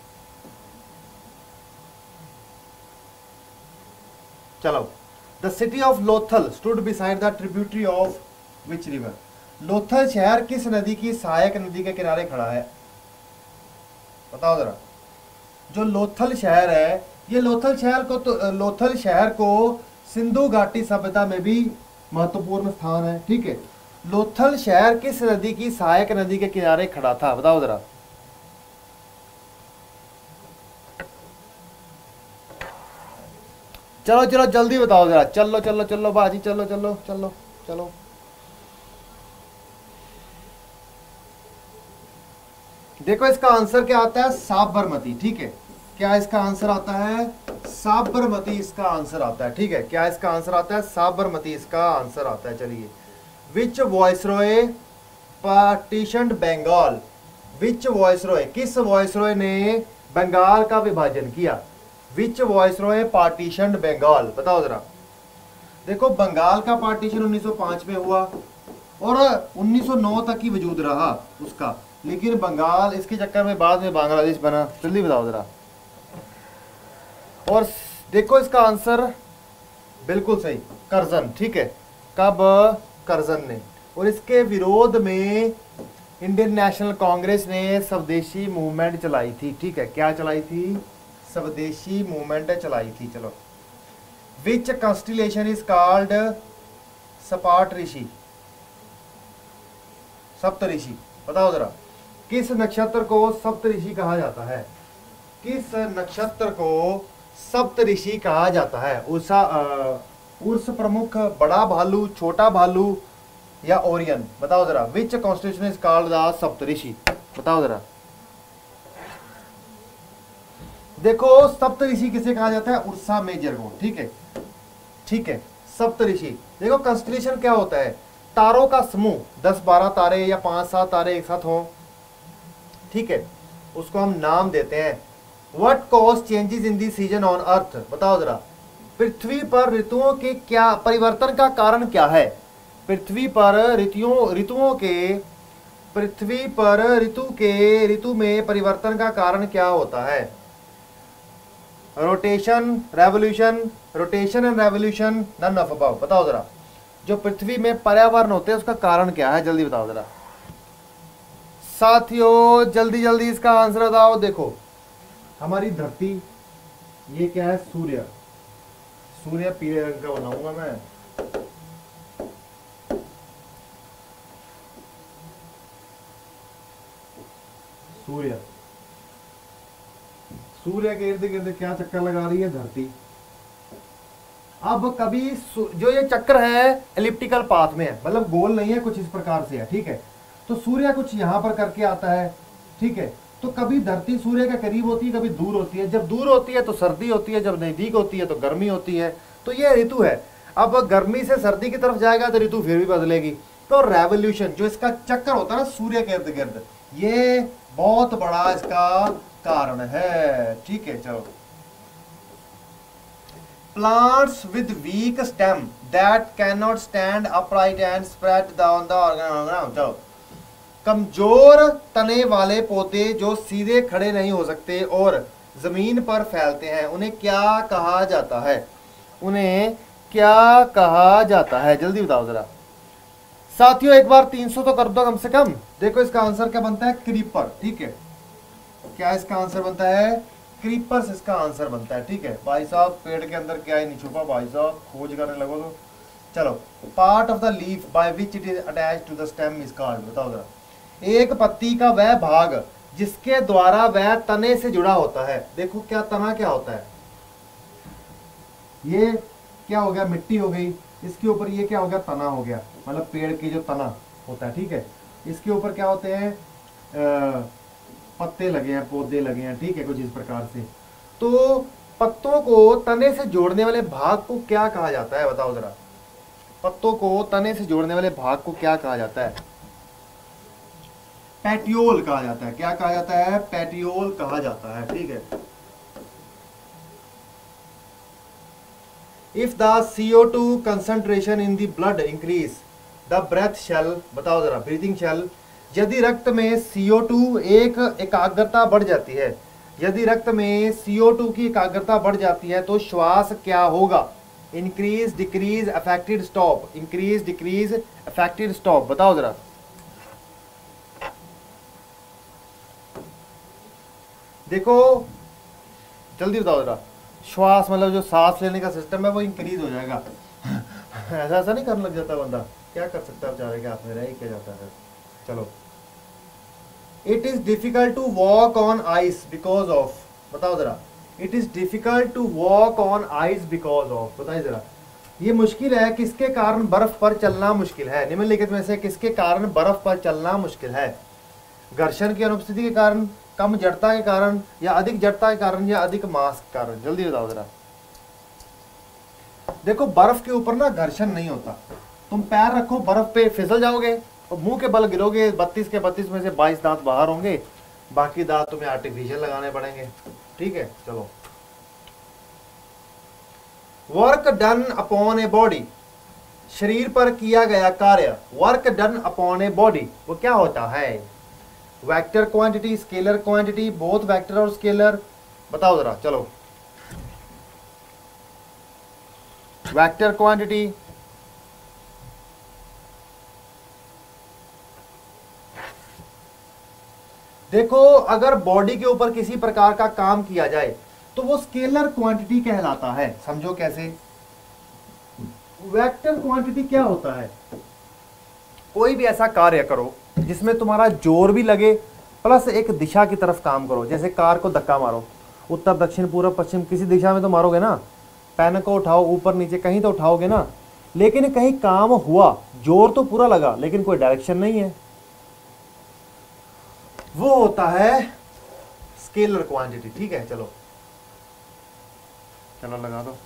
चलो, the city of Lothal stood beside the tributary of which river. Lothal शहर किस नदी की सहायक नदी के किनारे खड़ा है? बताओ जरा। जो लोथल शहर है, ये लोथल शहर को तो लोथल शहर को सिंधु घाटी सभ्यता में भी महत्वपूर्ण स्थान है, ठीक है। लोथल शहर किस नदी की सहायक नदी के किनारे खड़ा था? बताओ जरा। चलो चलो जल्दी बताओ जरा। चलो चलो चलो बाजी, चलो चलो चलो चलो। देखो इसका आंसर क्या आता है? साबरमती, ठीक है। क्या इसका आंसर आता है? साबरमती इसका आंसर आता है, ठीक है। क्या इसका आंसर आता है? साबरमती इसका आंसर आता है। चलिए, which viceroy partitioned Bengal. Which viceroy, किस वॉइसरॉय ने बंगाल का विभाजन किया? विच वॉइसरॉय पार्टीशन्ड बंगाल, बताओ जरा। देखो, बंगाल का पार्टीशन उन्नीस सौ पाँच में हुआ और उन्नीस सौ नौ तक ही वजूद रहा उसका, लेकिन बंगाल इसके चक्कर में बाद में बांग्लादेश बना। जल्दी बताओ जरा। और देखो इसका आंसर बिल्कुल सही, करजन, ठीक है। कब? करजन ने। और इसके विरोध में इंडियन नेशनल कांग्रेस ने स्वदेशी मूवमेंट चलाई थी, ठीक है। क्या चलाई थी? स्वदेशी मूवमेंट चलाई थी। चलो, विच कॉन्स्टिलेशन इज कॉल्ड सपाट ऋषि, सप्तऋषि, बताओ जरा। किस नक्षत्र को सप्तऋषि कहा जाता है? किस नक्षत्र को सप्तऋषि कहा जाता है? उषा, उर्स प्रमुख, बड़ा भालू, छोटा भालू या ओरियन, बताओ जरा। Which constellation is called the Saptarishi, बताओ जरा। देखो, सप्तऋषि किसे कहा जाता है? उर्सा मेजर को, ठीक है, ठीक है। सप्तऋषि, देखो कॉन्स्टिलेशन क्या होता है? तारों का समूह, दस बारह तारे या पांच सात तारे एक साथ हों, ठीक है, उसको हम नाम देते हैं। What cause changes in the season on earth, बताओ जरा। पृथ्वी पर ऋतुओं के क्या परिवर्तन का कारण क्या है? पृथ्वी पर ऋतुओं ऋतुओं के पृथ्वी पर ऋतु के ऋतु में परिवर्तन का कारण क्या होता है? Rotation, revolution, rotation and revolution, none of above, बताओ जरा। जो पृथ्वी में पर्यावरण होते हैं उसका कारण क्या है? जल्दी बताओ जरा साथियों, जल्दी जल्दी इसका आंसर बताओ। देखो, हमारी धरती, ये क्या है? सूर्य। सूर्य पीले रंग का बनाऊंगा मैं। सूर्य, सूर्य के इर्द गिर्द क्या चक्कर लगा रही है? धरती। अब कभी जो ये चक्र है एलिप्टिकल पाथ में है, मतलब गोल नहीं है, कुछ इस प्रकार से है, ठीक है। तो सूर्य कुछ यहां पर करके आता है, ठीक है। तो कभी धरती सूर्य के करीब होती है, कभी दूर होती है। जब दूर होती है तो सर्दी होती है, जब नजदीक होती है तो गर्मी होती है। तो ये ऋतु है। अब गर्मी से सर्दी की तरफ जाएगा तो ऋतु फिर भी बदलेगी। तो रेवोल्यूशन, जो इसका चक्कर होता है ना सूर्य के इर्द गिर्द, ये बहुत बड़ा इसका कारण है, ठीक है। चलो, plants with weak stem that cannot stand upright and spread down the ground। चलो, कमजोर तने वाले पौधे जो सीधे खड़े नहीं हो सकते और जमीन पर फैलते हैं, उन्हें क्या कहा जाता है? उन्हें क्या कहा जाता है? जल्दी बताओ जरा साथियों। एक बार तीन सौ तो कर दो कम से कम। देखो, इसका आंसर क्या बनता है? क्रीपर, ठीक है। क्या इसका आंसर बनता है? क्रीपर्स इसका आंसर बनता है, ठीक है। भाई साहब, पेड़ के अंदर क्या ही नहीं छुपा, भाई साहब खोज करने लगो तो। चलो, part of the leaf by which it is attached to the stem is called, बताओ जरा। एक पत्ती का वह भाग जिसके द्वारा वह तने से जुड़ा होता है। देखो, क्या तना क्या होता है? ये क्या हो गया? मिट्टी हो गई। इसके ऊपर ये क्या हो गया? तना हो गया, मतलब पेड़ की जो तना होता है, ठीक है। इसके ऊपर क्या होते हैं, आ, पत्ते लगे हैं, पौधे लगे हैं, ठीक है, कुछ इस प्रकार से। तो पत्तों को तने से जोड़ने वाले भाग को क्या कहा जाता है, बताओ जरा। पत्तों को तने से जोड़ने वाले भाग को क्या कहा जाता है? पैटियोल कहा जाता है। क्या कहा जाता है? पैटियोल कहा जाता है, ठीक है। If the C O two concentration in the blood increase the breath shall, बताओ जरा, ब्रीथिंग शेल, यदि रक्त में सी ओ टू एक एकाग्रता बढ़ जाती है, यदि रक्त में सी ओ टू की एकाग्रता बढ़ जाती है तो श्वास क्या होगा? Increase, decrease, affected, stop. Increase, decrease, affected, stop, बताओ जरा। देखो जल्दी बताओ जरा। श्वास मतलब जो सांस लेने का सिस्टम है वो इंक्रीज हो जाएगा। ऐसा ऐसा नहीं करने लग जाता बंदा, क्या कर सकता है बेचारे के हाथ में रह ही क्या जाता है। चलो, it is difficult to walk on ice because of, बताओ जरा। It is difficult to walk on ice because of, बताइए जरा। ये मुश्किल है, किसके कारण बर्फ पर चलना मुश्किल है? निम्नलिखित में से किसके कारण बर्फ पर चलना मुश्किल है? घर्षण की अनुपस्थिति के कारण, कम जड़ता के कारण, या अधिक जड़ता के कारण, या अधिक मास के कारण? जल्दी बताओ जरा। देखो बर्फ के ऊपर ना घर्षण नहीं होता। तुम पैर रखो बर्फ पे, फिसल जाओगे और मुंह के बल गिरोगे। बत्तीस के बत्तीस में से बाईस दांत बाहर होंगे, बाकी दांत तुम्हें आर्टिफिशियल लगाने पड़ेंगे, ठीक है। चलो, work done upon a body, शरीर पर किया गया कार्य। Work done upon a body वो क्या होता है? Vector quantity, scalar quantity, both vector और स्केलर, बताओ जरा। चलो, वेक्टर क्वांटिटी, देखो अगर बॉडी के ऊपर किसी प्रकार का काम किया जाए तो वो स्केलर क्वांटिटी कहलाता है। समझो कैसे? वेक्टर क्वांटिटी क्या होता है? कोई भी ऐसा कार्य करो जिसमें तुम्हारा जोर भी लगे प्लस एक दिशा की तरफ काम करो। जैसे कार को धक्का मारो, उत्तर दक्षिण पूर्व पश्चिम किसी दिशा में तो मारोगे ना। पेन को उठाओ, ऊपर नीचे कहीं तो उठाओगे ना, लेकिन कहीं काम हुआ, जोर तो पूरा लगा लेकिन कोई डायरेक्शन नहीं है, वो होता है स्केलर क्वांटिटी, ठीक है। चलो चलो लगा दो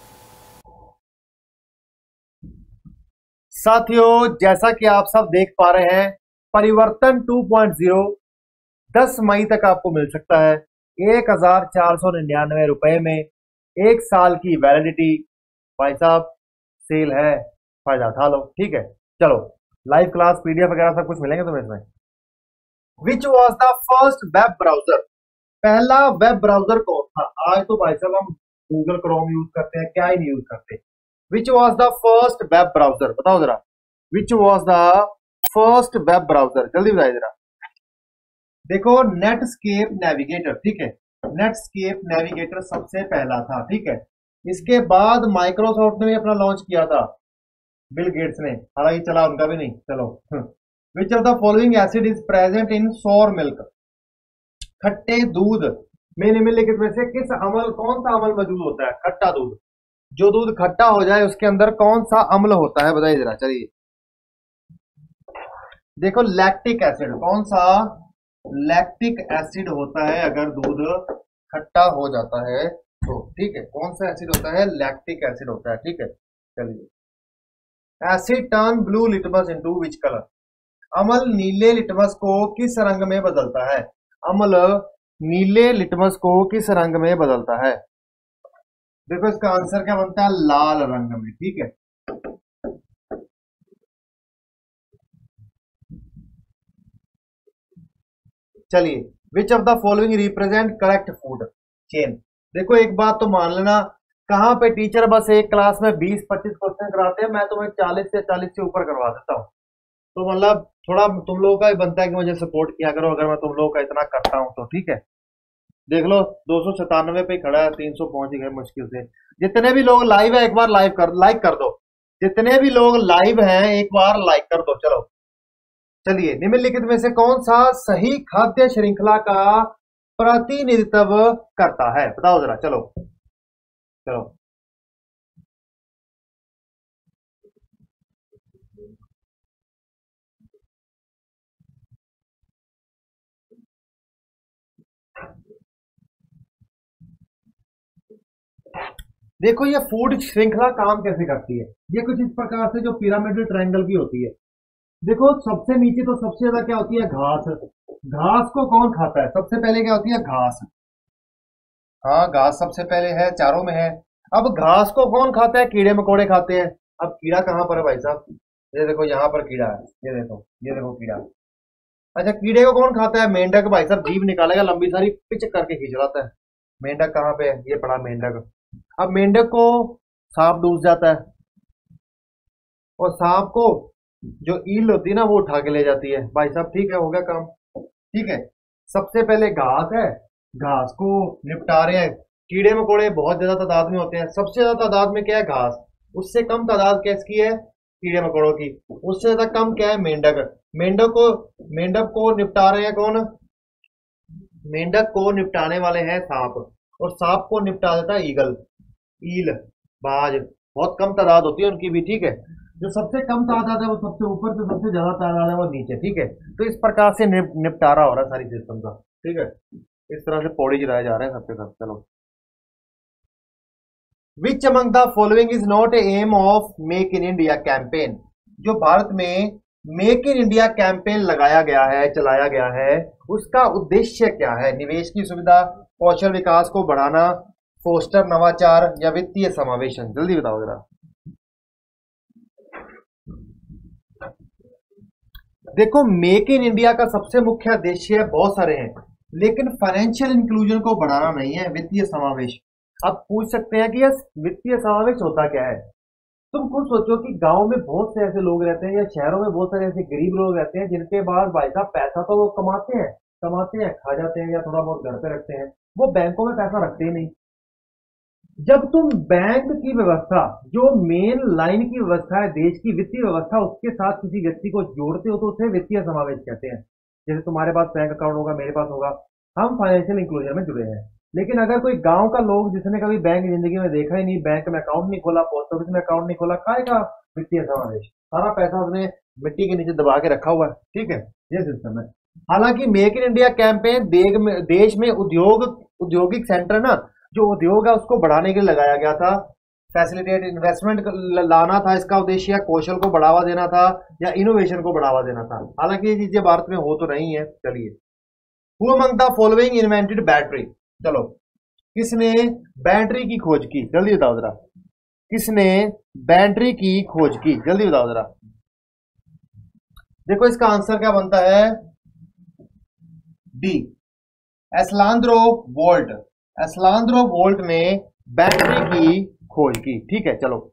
साथियों। जैसा कि आप सब देख पा रहे हैं, परिवर्तन टू पॉइंट ज़ीरो दस मई तक आपको मिल सकता है एक हजार चार सौ निन्यानवे रुपए में, एक साल की वैलिडिटी। भाई साहब सेल है, फायदा उठा लो, ठीक है। चलो, लाइव क्लास, पीडीएफ वगैरह सब कुछ मिलेंगे तुम्हें इसमें। Which was the first web browser, पहला वेब ब्राउजर कौन था? आज तो भाई साहब हम गूगल क्रोम यूज करते हैं, क्या ही नहीं यूज करते। Which was the first web browser, बताओ जरा। Which was the first web browser, जल्दी बताइए जरा। देखो, नेटस्केप नेविगेटर, ठीक है। नेटस्केप नेविगेटर सबसे पहला था, ठीक है। इसके बाद माइक्रोसॉफ्ट ने भी अपना लॉन्च किया था, बिल गेट्स ने, हालांकि चला उनका भी नहीं। चलो, which of the following acid is present in sour milk, खट्टे दूध में निम्नलिखित में से किस अम्ल, कौन सा अम्ल मौजूद होता है? खट्टा दूध, जो दूध खट्टा हो जाए उसके अंदर कौन सा अम्ल होता है, बताइए जरा। चलिए देखो, लैक्टिक एसिड, कौन सा? लैक्टिक एसिड होता है अगर दूध खट्टा हो जाता है तो, ठीक है। कौन सा एसिड होता है? लैक्टिक एसिड होता है, ठीक है। चलिए, acid turn blue litmus into which colour, अम्ल नीले लिटमस को किस रंग में बदलता है? अम्ल नीले लिटमस को किस रंग में बदलता है? देखो इसका आंसर क्या बनता है? लाल रंग में, ठीक है। चलिए, which of the following represent correct food chain. देखो एक बात तो मान लेना, कहां पे टीचर बस एक क्लास में बीस पच्चीस क्वेश्चन कराते हैं, मैं तुम्हें चालीस से चालीस से ऊपर करवा देता हूं। तो मतलब थोड़ा तुम लोगों का ही बनता है कि मुझे सपोर्ट किया करो, अगर मैं तुम लोगों का इतना करता हूं तो, ठीक है। देख लो, दो सौ सतानवे पे खड़ा है, तीन सौ पहुंच गए मुश्किल से। जितने भी लोग लाइव है एक बार लाइव कर लाइक कर दो, जितने भी लोग लाइव हैं एक बार लाइक कर दो। चलो, चलिए, निम्नलिखित में से कौन सा सही खाद्य श्रृंखला का प्रतिनिधित्व करता है, बताओ जरा। चलो चलो, देखो ये फूड श्रृंखला काम कैसे करती है, ये कुछ इस प्रकार से जो पिरामिडल ट्रायंगल की होती है। देखो सबसे नीचे तो सबसे ज्यादा क्या होती है, घास। घास को कौन खाता है, सबसे पहले क्या होती है, घास। हाँ घास सबसे पहले है, चारों में है। अब घास को कौन खाता है, कीड़े मकोड़े खाते हैं। अब कीड़ा कहाँ पर है भाई साहब, ये देखो यहाँ पर कीड़ा है, ये देखो ये देखो कीड़ा। अच्छा कीड़े को कौन खाता है, मेंढक। भाई साहब जीभ निकालेगा, लंबी सारी पिच करके खींच लाता है। मेंढक कहाँ पे है, ये पड़ा मेंढक। अब मेंढक को सांप डूस जाता है, और सांप को जो ईल होती है ना वो उठा के ले जाती है। भाई साहब ठीक है, हो गया काम। ठीक है, सबसे पहले घास है, घास को निपटा रहे हैं। कीड़े मकोड़े बहुत ज्यादा तादाद में होते हैं, सबसे ज्यादा तादाद में क्या है, घास। उससे कम तादाद किसकी है, कीड़े मकोड़ों की। उससे ज्यादा कम क्या है, मेंढक। मेंढक को मेंढक को निपटा रहे हैं कौन, मेंढक को निपटाने वाले हैं सांप, और सांप को निपटा देता है ईगल, ईल, बाज। बहुत कम तादाद होती है उनकी भी। ठीक है, जो सबसे कम तादाद है वो सबसे ऊपर, जो सबसे ज्यादा तादाद है वो नीचे। ठीक है, तो इस प्रकार से निप, निपटारा हो रहा है सारी सिस्टम का। ठीक है, इस तरह से पौड़ी चलाए जा रहे हैं सबके सब। चलो, which among the following is not a aim of make in India campaign. जो भारत में मेक इन इंडिया कैंपेन लगाया गया है, चलाया गया है, उसका उद्देश्य क्या है। निवेश की सुविधा, कौशल विकास को बढ़ाना, फोस्टर नवाचार, या वित्तीय समावेशन। जल्दी बताओ जरा। देखो मेक इन इंडिया का सबसे मुख्य उद्देश्य बहुत सारे हैं, लेकिन फाइनेंशियल इंक्लूजन को बढ़ाना नहीं है, वित्तीय समावेश। आप पूछ सकते हैं कि यह वित्तीय समावेश होता क्या है। तुम खुद सोचो कि गांव में बहुत से ऐसे लोग रहते हैं, या शहरों में बहुत सारे ऐसे गरीब लोग रहते हैं, जिनके पास भाई साहब पैसा तो वो कमाते हैं कमाते हैं खा जाते हैं, या थोड़ा बहुत घर पे रखते हैं, वो बैंकों में पैसा रखते ही नहीं। जब तुम बैंक की व्यवस्था, जो मेन लाइन की व्यवस्था है देश की वित्तीय व्यवस्था, उसके साथ किसी व्यक्ति को जोड़ते हो तो उसे वित्तीय समावेश कहते हैं। जैसे तुम्हारे पास बैंक अकाउंट होगा, मेरे पास होगा, हम फाइनेंशियल इंक्लूजन में जुड़े हैं। लेकिन अगर कोई गांव का लोग जिसने कभी बैंक जिंदगी में देखा ही नहीं, बैंक में अकाउंट नहीं खोला, पोस्ट ऑफिस में अकाउंट नहीं खोला, काय का वित्तीय समावेश, सारा पैसा उसने मिट्टी के नीचे दबा के रखा हुआ है। ठीक है, ये सिस्टम है। हालांकि मेक इन इंडिया कैंपेन देश में उद्योग औद्योगिक सेंटर ना, जो उद्योग है उसको बढ़ाने के लिए लगाया गया था। फैसिलिटेट इन्वेस्टमेंट लाना था इसका उद्देश्य, कौशल को बढ़ावा देना था, या इनोवेशन को बढ़ावा देना था। हालांकि ये चीजें भारत में हो तो नहीं है। चलिए, who among the following invented battery. चलो, किसने बैटरी की खोज की, जल्दी बताओ जरा। किसने बैटरी की खोज की, जल्दी बताओ जरा। देखो इसका आंसर क्या बनता है, D, Alessandro Volta. Alessandro Volta ने बैटरी की खोज की। ठीक है, चलो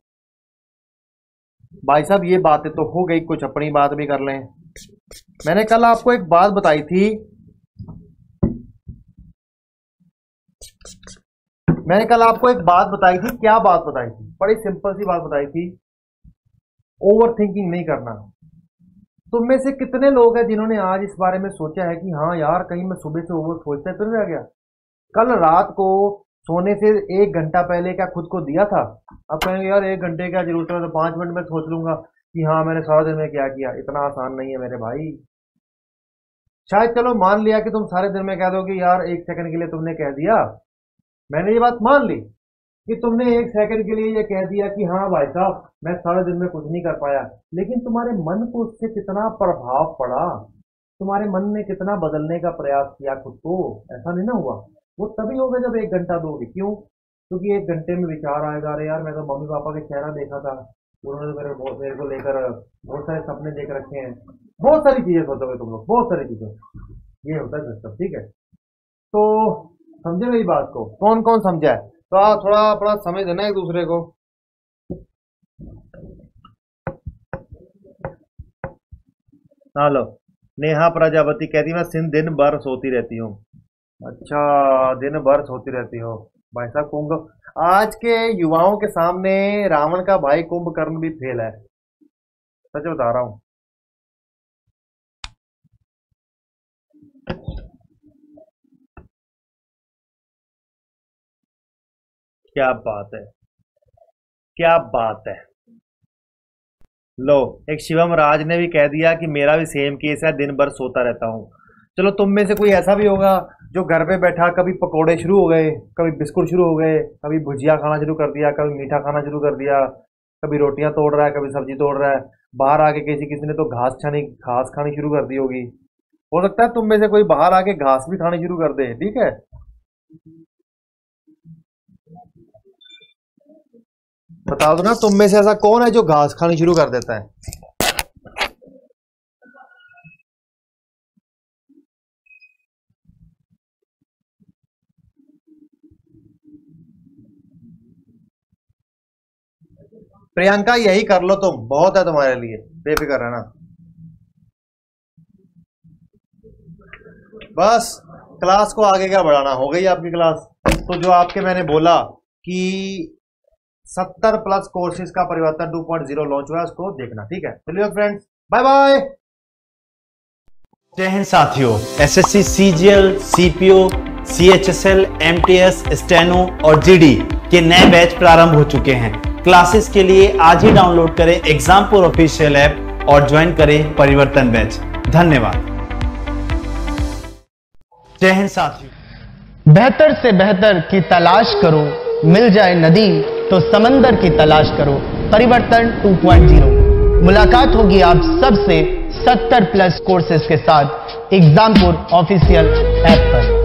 भाई साहब ये बातें तो हो गई, कुछ अपनी बात भी कर लें। मैंने कल आपको एक बात बताई थी, मैंने कल आपको एक बात बताई थी। क्या बात बताई थी, बड़ी सिंपल सी बात बताई थी, ओवर थिंकिंग नहीं करना। तुम में से कितने लोग हैं जिन्होंने आज इस बारे में सोचा है कि हाँ यार कहीं मैं सुबह से ओवर सोचता तो नहीं रह गया, कल रात को सोने से एक घंटा पहले क्या खुद को दिया था। अब कहेंगे यार एक घंटे क्या जरूरत है, तो पांच मिनट में सोच लूंगा कि हाँ मैंने सारा दिन में क्या किया। इतना आसान नहीं है मेरे भाई। शायद चलो मान लिया कि तुम सारे दिन में कह दो कि यार एक सेकंड के लिए तुमने कह दिया, मैंने ये बात मान ली कि तुमने एक सेकंड के लिए ये कह दिया कि हाँ भाई साहब मैं सारे दिन में कुछ नहीं कर पाया, लेकिन तुम्हारे मन को उससे कितना प्रभाव पड़ा, तुम्हारे मन ने कितना बदलने का प्रयास किया खुद को। ऐसा नहीं ना हुआ, वो तभी होगा जब एक घंटा दोगे। क्यों? क्योंकि एक घंटे में विचार आएगा, अरे यार मैं तो मम्मी पापा के चेहरा देखा था, उन्होंने मेरे मेरे को लेकर बहुत सारे सपने देख रखे हैं, बहुत सारी चीजें सोचोगे तुम लोग, बहुत सारी चीजें। ये होता है सिस्टम। ठीक है, तो समझे मेरी बात को, कौन कौन समझा है? तो आप थोड़ा अपना समझ देना एक दूसरे को। हेलो, नेहा प्रजापति कहती मैं सिंध दिन भर सोती रहती हूँ। अच्छा, दिन भर सोती रहती हो भाई साहब। कुंभ, आज के युवाओं के सामने रावण का भाई कुंभकर्ण भी फेल है, सच बता रहा हूं। क्या बात है, क्या बात है। लो, एक शिवम राज ने भी कह दिया कि मेरा भी सेम केस है, दिन भर सोता रहता हूं। चलो तुम में से कोई ऐसा भी होगा जो घर पे बैठा कभी पकोड़े शुरू हो गए, कभी बिस्कुट शुरू हो गए, कभी भुजिया खाना शुरू कर दिया, कभी मीठा खाना शुरू कर दिया, कभी रोटियां तोड़ रहा है, कभी सब्जी तोड़ रहा है। बाहर आके किसी किसी ने तो घास खानी घास खानी शुरू कर दी होगी। हो सकता है तुम में से कोई बाहर आके घास भी खानी शुरू कर दे। ठीक है, बता दो ना तुम में से ऐसा कौन है जो घास खानी शुरू कर देता है। प्रियंका यही कर लो तुम, बहुत है तुम्हारे लिए, बेफिक्र रहना। बस क्लास को आगे क्या बढ़ाना, हो गई आपकी क्लास। तो जो आपके मैंने बोला कि सत्तर प्लस कोर्सेज का परिवर्तन टू पॉइंट ज़ीरो लॉन्च हुआ है, उसको देखना। ठीक है, चलिए फ्रेंड्स, बाय बाय। जय हिंद साथियों, SSC CGL, CPO, CHSL, MTS, steno और जीडी के नए बैच प्रारंभ हो चुके हैं। क्लासेस के लिए आज ही डाउनलोड करें एग्जामपुर ऑफिशियल ऐप और ज्वाइन करें परिवर्तन बैच। धन्यवाद। जय हिंद साथियों। बेहतर से बेहतर की तलाश करो, मिल जाए नदी तो समंदर की तलाश करो। परिवर्तन टू पॉइंट ज़ीरो। मुलाकात होगी आप सबसे सत्तर प्लस कोर्सेज के साथ एग्जामपुर ऑफिशियल ऐप पर।